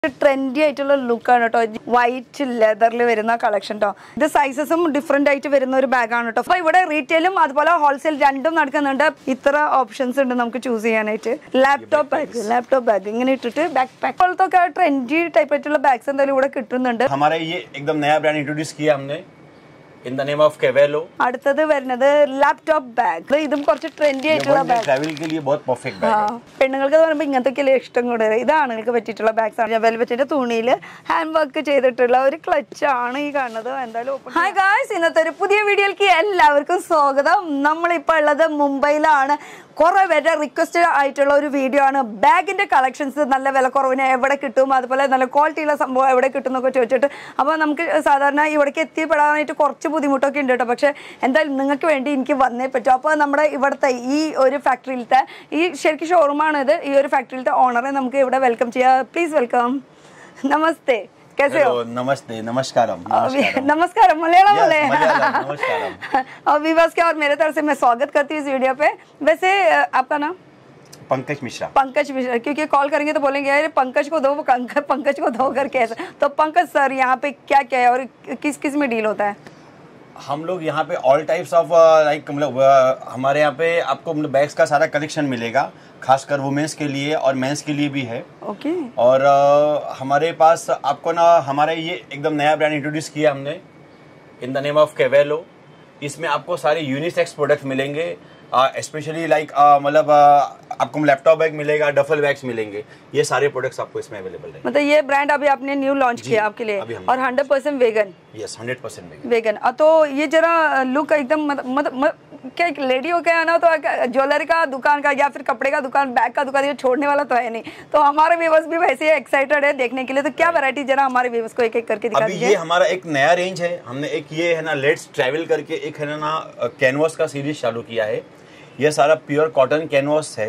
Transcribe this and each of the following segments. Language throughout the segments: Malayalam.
ട്രെൻഡി ആയിട്ടുള്ള ലുക്കാണ് കേട്ടോ. വൈറ്റ് ലെതറിൽ വരുന്ന കളക്ഷൻ കേട്ടോ. ഇത് സൈസസും ഡിഫറെന്റ് ആയിട്ട് വരുന്ന ഒരു ബാഗാണ് കേട്ടോ. അപ്പൊ ഇവിടെ റീറ്റെയിലും അതുപോലെ ഹോൾസെയിൽ രണ്ടും നടക്കുന്നുണ്ട്. ഇത്ര ഓപ്ഷൻസ് ഉണ്ട് നമുക്ക് ചൂസ് ചെയ്യാനായിട്ട്. ലാപ്ടോപ്പ് ബാഗ് ഇങ്ങനെ ഇട്ടിട്ട് ബാക്ക് പാക്ക് പോലത്തെ ട്രെൻഡി ടൈപ്പ് ആയിട്ടുള്ള ബാഗ്സ് എന്തായാലും ഇവിടെ കിട്ടുന്നുണ്ട്. हमारा ये एकदम नया ब्रांड इंट्रोड्यूस किया हमने in the name of Cavello. അടുത്തത് വരുന്നത് ലാപ്ടോപ്പ് ബാഗ്. ഇതും കുറച്ച് ട്രെൻഡി ആയിട്ടുള്ള ബാഗ്. ट्रैवल के लिए बहुत परफेक्ट बैग है. പെണ്ണുങ്ങൾക്ക് പറയുമ്പോൾ ഇങ്ങനത്തെ ഇഷ്ടം കൂടുതൽ. ഇത് ആണുങ്ങൾക്ക് പറ്റിയിട്ടുള്ള ബാഗ്സ് ആണ്. വെൽവെറ്റിന്റെ തുണിയിൽ ഹാൻഡ് വർക്ക് ചെയ്തിട്ടുള്ള ഒരു ക്ലച്ച് ആണ് ഈ കാണുന്നത്. എന്തായാലും ഹായ് ഗായ്സ്, ഇന്നത്തെ ഒരു പുതിയ വീഡിയോയിലേക്ക് എല്ലാവർക്കും സ്വാഗതം. നമ്മളിപ്പോൾ ഉള്ളത് മുംബൈയിലാണ്. കുറെ പേരുടെ റിക്വസ്റ്റഡ് ആയിട്ടുള്ള ഒരു വീഡിയോ ആണ്. ബാഗിന്റെ കളക്ഷൻസ് നല്ല വില കുറവിന് എവിടെ കിട്ടും, അതുപോലെ നല്ല ക്വാളിറ്റിയുള്ള സംഭവം എവിടെ കിട്ടും എന്നൊക്കെ ചോദിച്ചിട്ട്. അപ്പോൾ നമുക്ക് സാധാരണ ഇവിടേക്ക് എത്തിപ്പെടാനായിട്ട് കുറച്ച് ബുദ്ധിമുട്ടൊക്കെ ഉണ്ട് കേട്ടോ. പക്ഷേ എന്തായാലും നിങ്ങൾക്ക് വേണ്ടി എനിക്ക് വന്നേ പറ്റും. അപ്പോൾ നമ്മുടെ ഇവിടുത്തെ ഈ ഒരു ഫാക്ടറിയിലത്തെ ഈ ശരിക്കും ഷോറൂമാണ് ഇത്. ഈ ഒരു ഫാക്ടറിയിലത്തെ ഓണറെ നമുക്ക് ഇവിടെ വെൽക്കം ചെയ്യാം. Please welcome. നമസ്തേ. कैसे हो? नमस्ते, नमस्कारम. नमस्कारम मलयालम बोले. नमस्कारम. और विवास के और मेरे तरफ से मैं स्वागत करती हूँ इस वीडियो पे. वैसे आपका नाम? पंकज मिश्रा. पंकज मिश्रा. क्योंकि कॉल करेंगे तो बोलेंगे अरे पंकज को दो, पंकज को दो करके ऐसा. तो पंकज सर यहाँ पे क्या क्या है और किस किस में डील होता है? हम लोग यहाँ पे ऑल टाइप्स ऑफ लाइक मतलब हमारे यहाँ पे आपको मतलब बैग्स का सारा कलेक्शन मिलेगा, खासकर वुमेन्स के लिए और मेंस के लिए भी है. ओके. और हमारे पास आपको ना हमारा ये एकदम नया ब्रांड इंट्रोड्यूस किया हमने in the name of Cavello. इसमें आपको सारे यूनिसेक्स प्रोडक्ट्स मिलेंगे, स्पेशली लाइक मतलब आपको लैपटॉप बैग मिलेगा, डफल बैग्स मिलेंगे. ये सारे प्रोडक्ट्स आपको इसमें अवेलेबल है. मतलब ये ब्रांड अभी आपने न्यू लॉन्च किया आपके लिए और 100% वेगन. Yes, 100% vegan. तो ये जरा लुक एकदम क्या लेडी हो के आना तो ज्वेलरी का दुकान का या फिर कपड़े का दुकान, बैग का दुकान, ये छोड़ने वाला तो है नहीं. तो हमारे व्यूअर्स भी वैसे ही एक्साइटेड है देखने के लिए. तो क्या वैरायटी जरा हमारे व्यूअर्स को एक एक करके दिखा दीजिए. अभी ये हमारा एक नया रेंज है. हमने एक ये है ना लेट्स ट्रैवल करके एक है ना कैनवास का सीरीज चालू किया है. ये सारा प्योर कॉटन कैनवास है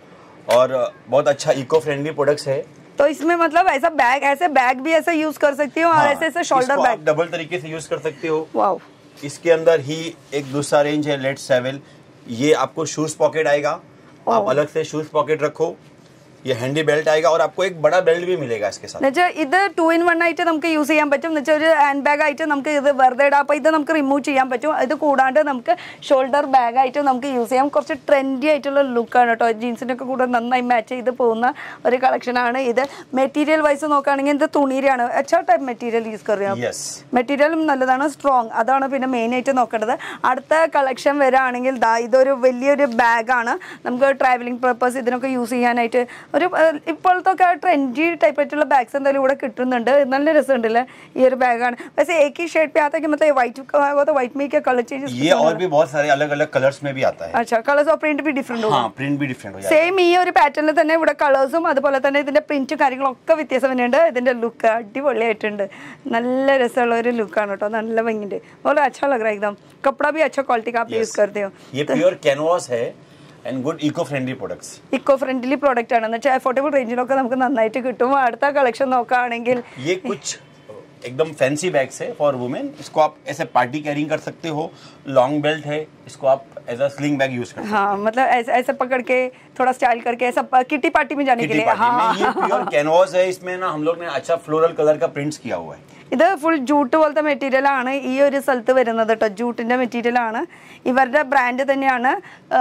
और बहुत अच्छा इको फ्रेंडली प्रोडक्ट्स है. तो इसमें मतलब ऐसा बैग, ऐसे बैग भी ऐसे यूज कर सकती हो और ऐसे ऐसे शोल्डर बैग डबल तरीके से यूज कर सकते हो. वाओ. इसके अंदर ही एक दूसरा रेंज है लेट्स ट्रैवल. ये आपको शूज पॉकेट आएगा, आप अलग से शूज पॉकेट रखो. ये हैंडी बेल्ट आएगा और आपको एक बड़ा बेल्ट भी मिलेगा इसके साथ. ഇത് 2-in-1 ആയിട്ട് നമുക്ക് യൂസ് ചെയ്യാൻ പറ്റും. ഒരു ഹാൻഡ് ബാഗ് ആയിട്ട് നമുക്ക് ഇത് വെറുതെ ഇടാം. അപ്പോൾ ഇത് നമുക്ക് റിമൂവ് ചെയ്യാൻ പറ്റും. ഇത് കൂടാണ്ട് നമുക്ക് ഷോൾഡർ ബാഗ് ആയിട്ട് നമുക്ക് യൂസ് ചെയ്യാം. കുറച്ച് ട്രെൻഡി ആയിട്ടുള്ള ലുക്കാണ് കേട്ടോ. ജീൻസിൻ്റെ ഒക്കെ കൂടെ നന്നായി മാച്ച് ചെയ്ത് പോകുന്ന ഒരു കളക്ഷനാണ് ഇത്. മെറ്റീരിയൽ വൈസ് നോക്കുകയാണെങ്കിൽ ഇത് തുണിയിലാണ്. അച്ഛാ ടൈപ്പ് മെറ്റീരിയൽ യൂസ് ചെയ്യാം. മെറ്റീരിയലും നല്ലതാണ്, സ്ട്രോങ്. അതാണ് പിന്നെ മെയിൻ ആയിട്ട് നോക്കേണ്ടത്. അടുത്ത കളക്ഷൻ വരികയാണെങ്കിൽ ഇതൊരു വലിയൊരു ബാഗാണ്. നമുക്ക് ട്രാവലിംഗ് പർപ്പസ് ഇതിനൊക്കെ യൂസ് ചെയ്യാനായിട്ട് ഒരു ഇപ്പോഴത്തെ ട്രെൻഡി ടൈപ്പ് ആയിട്ടുള്ള ബാഗ്സ് എന്തായാലും ഇവിടെ കിട്ടുന്നുണ്ട്. നല്ല രസമുണ്ടല്ലേ ഈ ഒരു ബാഗാണ്. वैसे एक ही शेड पे आता है कि मतलब व्हाइट का होगा तो व्हाइट में क्या कलर चेंजेस? ये और भी बहुत सारे अलग अलग कलर्स में भी आता है. अच्छा, कलर्स और प्रिंट भी डिफरेंट होगा. हाँ, प्रिंट भी डिफरेंट हो जाएगा. സെയിം ഈ ഒരു പാറ്റേണിൽ തന്നെ ഇവിടെ കളേഴ്സും അതുപോലെ തന്നെ ഇതിന്റെ പ്രിന്റും കാര്യങ്ങളൊക്കെ വ്യത്യാസം തന്നെയുണ്ട്. ഇതിന്റെ ലുക്ക് അടിപൊളിയായിട്ടുണ്ട്. നല്ല രസമുള്ള ഒരു ലുക്കാണ് കേട്ടോ. നല്ല ഭംഗിയുണ്ട്. बहुत अच्छा लग रहा है एकदम. कपड़ा भी अच्छा क्वालिटी का आप यूज करते हो. ये प्योर कैनवास है and good eco friendly products. Eco friendly product ആണ്. എന്നുവെച്ചാൽ അഫോർഡബിൾ റേഞ്ചിലൊക്കെ നമുക്ക് നന്നായിട്ട് കിട്ടും. അടുത്ത കളക്ഷൻ നോക്കുകയാണെങ്കിൽ ये कुछ एकदम फैंसी बैग्स है फॉर वुमेन. इसको आप ऐसे पार्टी कैरिंग कर सकते हो. लॉन्ग बेल्ट है, इसको आप as a sling bag use कर सकते हो. हाँ, मतलब ऐसे ऐसे पकड़ के थोड़ा स्टाइल करके ऐसा किटी पार्टी में जाने के लिए. हाँ, ये प्योर कैनवास है. इसमें ना हम लोग ने अच्छा फ्लोरल कलर का प्रिंट्स किया हुआ है. ഇത് ഫുൾ ജൂട്ട് പോലത്തെ മെറ്റീരിയൽ ആണ് ഈ ഒരു സ്ഥലത്ത് വരുന്നത് കേട്ടോ. ജൂട്ടിന്റെ മെറ്റീരിയൽ ആണ്. ഇവരുടെ ബ്രാൻഡ് തന്നെയാണ്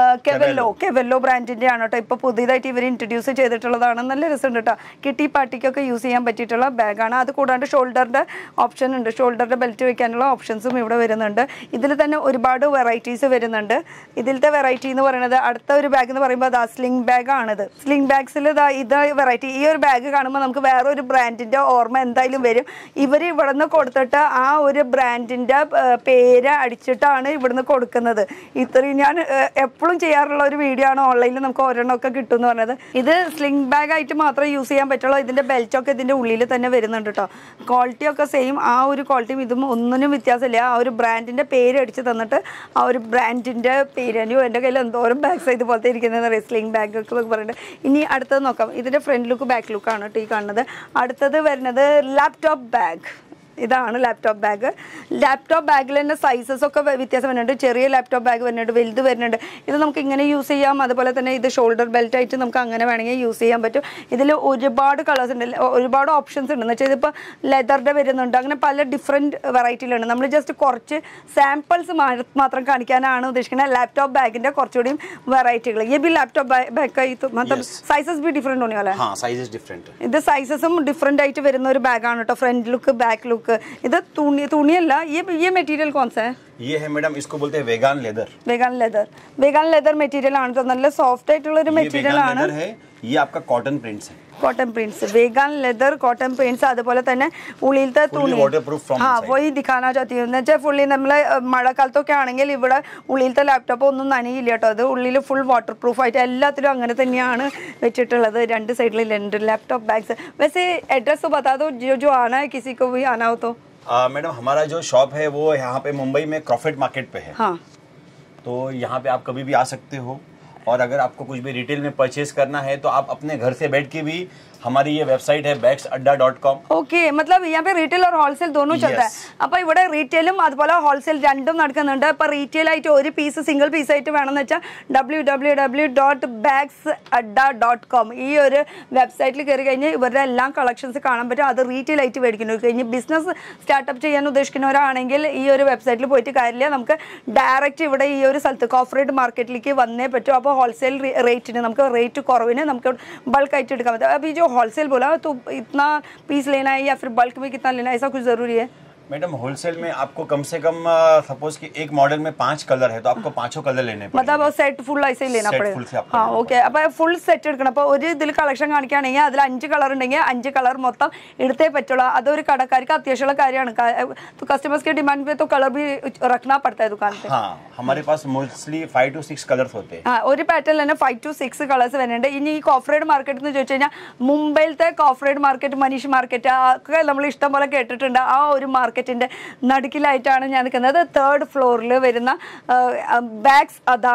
കെവെല്ലോ ബ്രാൻഡിന്റെ ആണ് കേട്ടോ. ഇപ്പൊ പുതിയതായിട്ട് ഇവർ ഇൻട്രൊഡ്യൂസ് ചെയ്തിട്ടുള്ളതാണ്. നല്ല രസമുണ്ട് കേട്ടോ. കിട്ടി പാർട്ടിക്കൊക്കെ യൂസ് ചെയ്യാൻ പറ്റിയിട്ടുള്ള ബാഗാണ്. അത് കൂടാണ്ട് ഷോൾഡറിന്റെ ഓപ്ഷൻ ഉണ്ട്. ഷോൾഡറിന്റെ ബെൽറ്റ് വെക്കാനുള്ള ഓപ്ഷൻസും ഇവിടെ വരുന്നുണ്ട്. ഇതിൽ തന്നെ ഒരുപാട് വെറൈറ്റീസ് വരുന്നുണ്ട്. ഇതിലത്തെ വെറൈറ്റി എന്ന് പറയുന്നത് അടുത്ത ഒരു ബാഗ് എന്ന് പറയുമ്പോൾ അതാ സ്ലിംഗ് ബാഗ് ആണിത്. സ്ലിംഗ് ബാഗ്സിൽ ഇത് വെറൈറ്റി. ഈ ഒരു ബാഗ് കാണുമ്പോൾ നമുക്ക് വേറൊരു ബ്രാൻഡിന്റെ ഓർമ്മ എന്തായാലും വരും. ഇവർ ഇവിടുന്ന് കൊടുത്തിട്ട് ആ ഒരു ബ്രാൻഡിന്റെ പേര് അടിച്ചിട്ടാണ് ഇവിടുന്ന് കൊടുക്കുന്നത്. ഇത്രയും ഞാൻ എപ്പോഴും ചെയ്യാറുള്ള ഒരു വീഡിയോ ആണ്. ഓൺലൈനിൽ നമുക്ക് ഒരെണ്ണമൊക്കെ കിട്ടും എന്ന് പറഞ്ഞത്. ഇത് സ്ലിംഗ് ബാഗ് ആയിട്ട് മാത്രമേ യൂസ് ചെയ്യാൻ പറ്റുള്ളൂ. ഇതിന്റെ ബെൽറ്റ് ഒക്കെ ഇതിന്റെ ഉള്ളിൽ തന്നെ വരുന്നുണ്ട് കേട്ടോ. ക്വാളിറ്റി ഒക്കെ സെയിം. ആ ഒരു ക്വാളിറ്റിയും ഇതും ഒന്നിനും വ്യത്യാസമില്ല. ആ ഒരു ബ്രാൻഡിന്റെ പേര് അടിച്ച് തന്നിട്ട് ആ ഒരു ബ്രാൻഡിന്റെ പേര്. എൻ്റെ കയ്യിൽ എന്തോരം ബാഗ്സ് ഇതുപോലത്തെ ഇരിക്കുന്നത് സ്ലിംഗ് ബാഗ് ഒക്കെ പറയുന്നുണ്ട്. ഇനി അടുത്തത് നോക്കാം. ഇതിന്റെ ഫ്രണ്ട് ലുക്ക് ബാക്ക് ലുക്കാണ് കേട്ടോ ഈ കാണുന്നത്. അടുത്തത് വരുന്നത് ലാപ്ടോപ്പ് ബാഗ്. ഇതാണ് ലാപ്ടോപ്പ് ബാഗിൽ തന്നെ സൈസസ് ഒക്കെ വ്യത്യാസം വരുന്നുണ്ട്. ചെറിയ ലാപ്ടോപ്പ് ബാഗ് വരുന്നുണ്ട്, വലുത് വരുന്നുണ്ട്. ഇത് നമുക്ക് ഇങ്ങനെ യൂസ് ചെയ്യാം. അതുപോലെ തന്നെ ഇത് ഷോൾഡർ ബെൽറ്റ് ആയിട്ട് നമുക്ക് അങ്ങനെ വേണമെങ്കിൽ യൂസ് ചെയ്യാൻ പറ്റും. ഇതിൽ ഒരുപാട് കളേഴ്സ് ഉണ്ട്, ഒരുപാട് ഓപ്ഷൻസ് ഉണ്ട്. എന്ന് വെച്ചാൽ ഇതിപ്പോൾ ലെതറിൻ്റെ വരുന്നുണ്ട്, അങ്ങനെ പല ഡിഫറെൻറ്റ് വെറൈറ്റിയിലുണ്ട്. നമ്മൾ ജസ്റ്റ് കുറച്ച് സാമ്പിൾസ് മാത്രം കാണിക്കാനാണ് ഉദ്ദേശിക്കുന്നത്. ലാപ്ടോപ്പ് ബാഗിൻ്റെ കുറച്ചുകൂടി വെറൈറ്റികൾ. ये भी लैपटॉप बैग का ही तो मतलब साइजेस भी डिफरेंट होने वाला है. हाँ, साइजेस डिफरेंट है. ഇത് സൈസസും ഡിഫറെന്റ് ആയിട്ട് വരുന്ന ഒരു ബാഗാണ് കേട്ടോ. Front look, back look. ഇത് തുണിയല്ല. ये मटेरियल कौन सा है? ये है मैडम, इसको बोलते हैं वेगान लेदर मटेरियल ആണ് കേട്ടോ. നല്ല സോഫ്റ്റ് ആയിട്ടുള്ള ഒരു മെറ്റീരിയൽ ആണ്. ये आपका कॉटन प्रिंट्स है. Cotton prints, vegan leather cotton prints. അതുപോലെ തന്നെ ഉള്ളിലത്തെ തുണി പോയി ദിഖാനാ ചാത്തി എന്ന് വെച്ചാൽ ഫുള്ളി നമ്മൾ മഴക്കാലത്തൊക്കെ ആണെങ്കിൽ ഇവിടെ ഉള്ളിലത്തെ ലാപ്ടോപ്പ് ഒന്നും നനയില്ല കേട്ടോ. അത് ഉള്ളിൽ ഫുൾ വാട്ടർ പ്രൂഫ് ആയിട്ട് എല്ലാത്തിലും അങ്ങനെ തന്നെയാണ് വെച്ചിട്ടുള്ളത്. രണ്ട് സൈഡിൽ രണ്ട് ലാപ്टॉप बैग्स. वैसे एड्रेस तो बता दो, जो आना है किसी को भी आना हो तो. मैडम हमारा जो शॉप है वो यहाँ पे मुंबई में क्रॉफर्ड मार्केट पे है. हाँ, तो यहाँ पे आप कभी भी आ सकते हो. और अगर आपको कुछ भी रिटेल में परचेज करना है तो आप अपने घर से बैठ के भी, हमारी ये वेबसाइट है bagsadda.com. ഓക്കെ, मतलब यहाँ पे റീറ്റെയിൽ और ഹോൾസെയിൽ दोनों चलता है. അപ്പോൾ ഇവിടെ റീറ്റെയിലും അതുപോലെ ഹോൾസെയിൽ രണ്ടും നടക്കുന്നുണ്ട്. അപ്പോൾ റീറ്റെയിൽ ആയിട്ട് ഒരു പീസ് സിംഗിൾ പീസ് ആയിട്ട് വേണമെന്ന് വെച്ചാൽ www.bagsadda.com ഈ ഒരു വെബ്സൈറ്റിൽ കയറി കഴിഞ്ഞാൽ ഇവരുടെ എല്ലാ കളക്ഷൻസ് കാണാൻ പറ്റും. അത് റീറ്റെയിൽ ആയിട്ട് മേടിക്കുന്നു. കഴിഞ്ഞ് ബിസിനസ് സ്റ്റാർട്ടപ്പ് ചെയ്യാൻ ഉദ്ദേശിക്കുന്നവരാണെങ്കിൽ ഈ ഒരു വെബ്സൈറ്റിൽ പോയിട്ട് കാര്യമില്ല. നമുക്ക് ഡയറക്റ്റ് ഇവിടെ ഈ ഒരു സ്ഥലത്ത് കോർപ്പറേറ്റ് മാർക്കറ്റിലേക്ക് വന്നേ പറ്റും. അപ്പോൾ ഹോൾസെയിൽ റേറ്റിന് നമുക്ക് റേറ്റ് കുറവിന് നമുക്ക് ബൾക്കായിട്ട് എടുക്കാൻ പറ്റും. അപ്പോൾ ഈ जो होलसेल बोला तो इतना पीस लेना है या फिर बल्क में कितना लेना है, ऐसा कुछ जरूरी है? मैडम होलसेल में आपको कम से कम सपोज कि एक मॉडल में 5 कलर है तो आपको 5 कलर लेने पड़ेंगे. मतलब सेट फुल ऐसे ही लेना पड़ेगा. हाँ, ओके. അപ്പോൾ ഫുൾ സെറ്റ് എടുക്കണം. അപ്പോൾ ഒരു ഇതിൽ കളക്ഷൻ കാണിക്കുകയാണെങ്കിൽ അതിൽ 5 കളർ ഉണ്ടെങ്കിൽ 5 കളർ മൊത്തം എടുത്തേ പറ്റുള്ളൂ. അതൊരു കടക്കാർക്ക് അത്യാവശ്യമുള്ള കാര്യമാണ്. तो कस्टमर्स के डिमांड पे तो कलर भी रखना पड़ता है दुकान पे. हाँ, हमारे पास मोस्टली 5 to 6 कलर्स होते हैं. हाँ, ഒരു പാറ്റേണിൽ തന്നെ 5 to 6 കളേഴ്സ് വരുന്നുണ്ട്. ഇനി ഈ കോർപ്പറേറ്റ് മാർക്കറ്റ് എന്ന് ചോദിച്ചു കഴിഞ്ഞാൽ മുംബൈയിലത്തെ കോർപ്പറേറ്റ് മാർക്കറ്റ്, മനീഷ് മാർക്കറ്റ് ഒക്കെ നമ്മൾ ഇഷ്ടം പോലെ കേട്ടിട്ടുണ്ട്. ആ ഒരു മാർക്കറ്റിന്റെ നടുക്കിലായിട്ടാണ് ഞാൻ നിൽക്കുന്നത്. 3rd ഫ്ലോറിൽ വരുന്ന ബാഗ്സ് അഡ്ഡ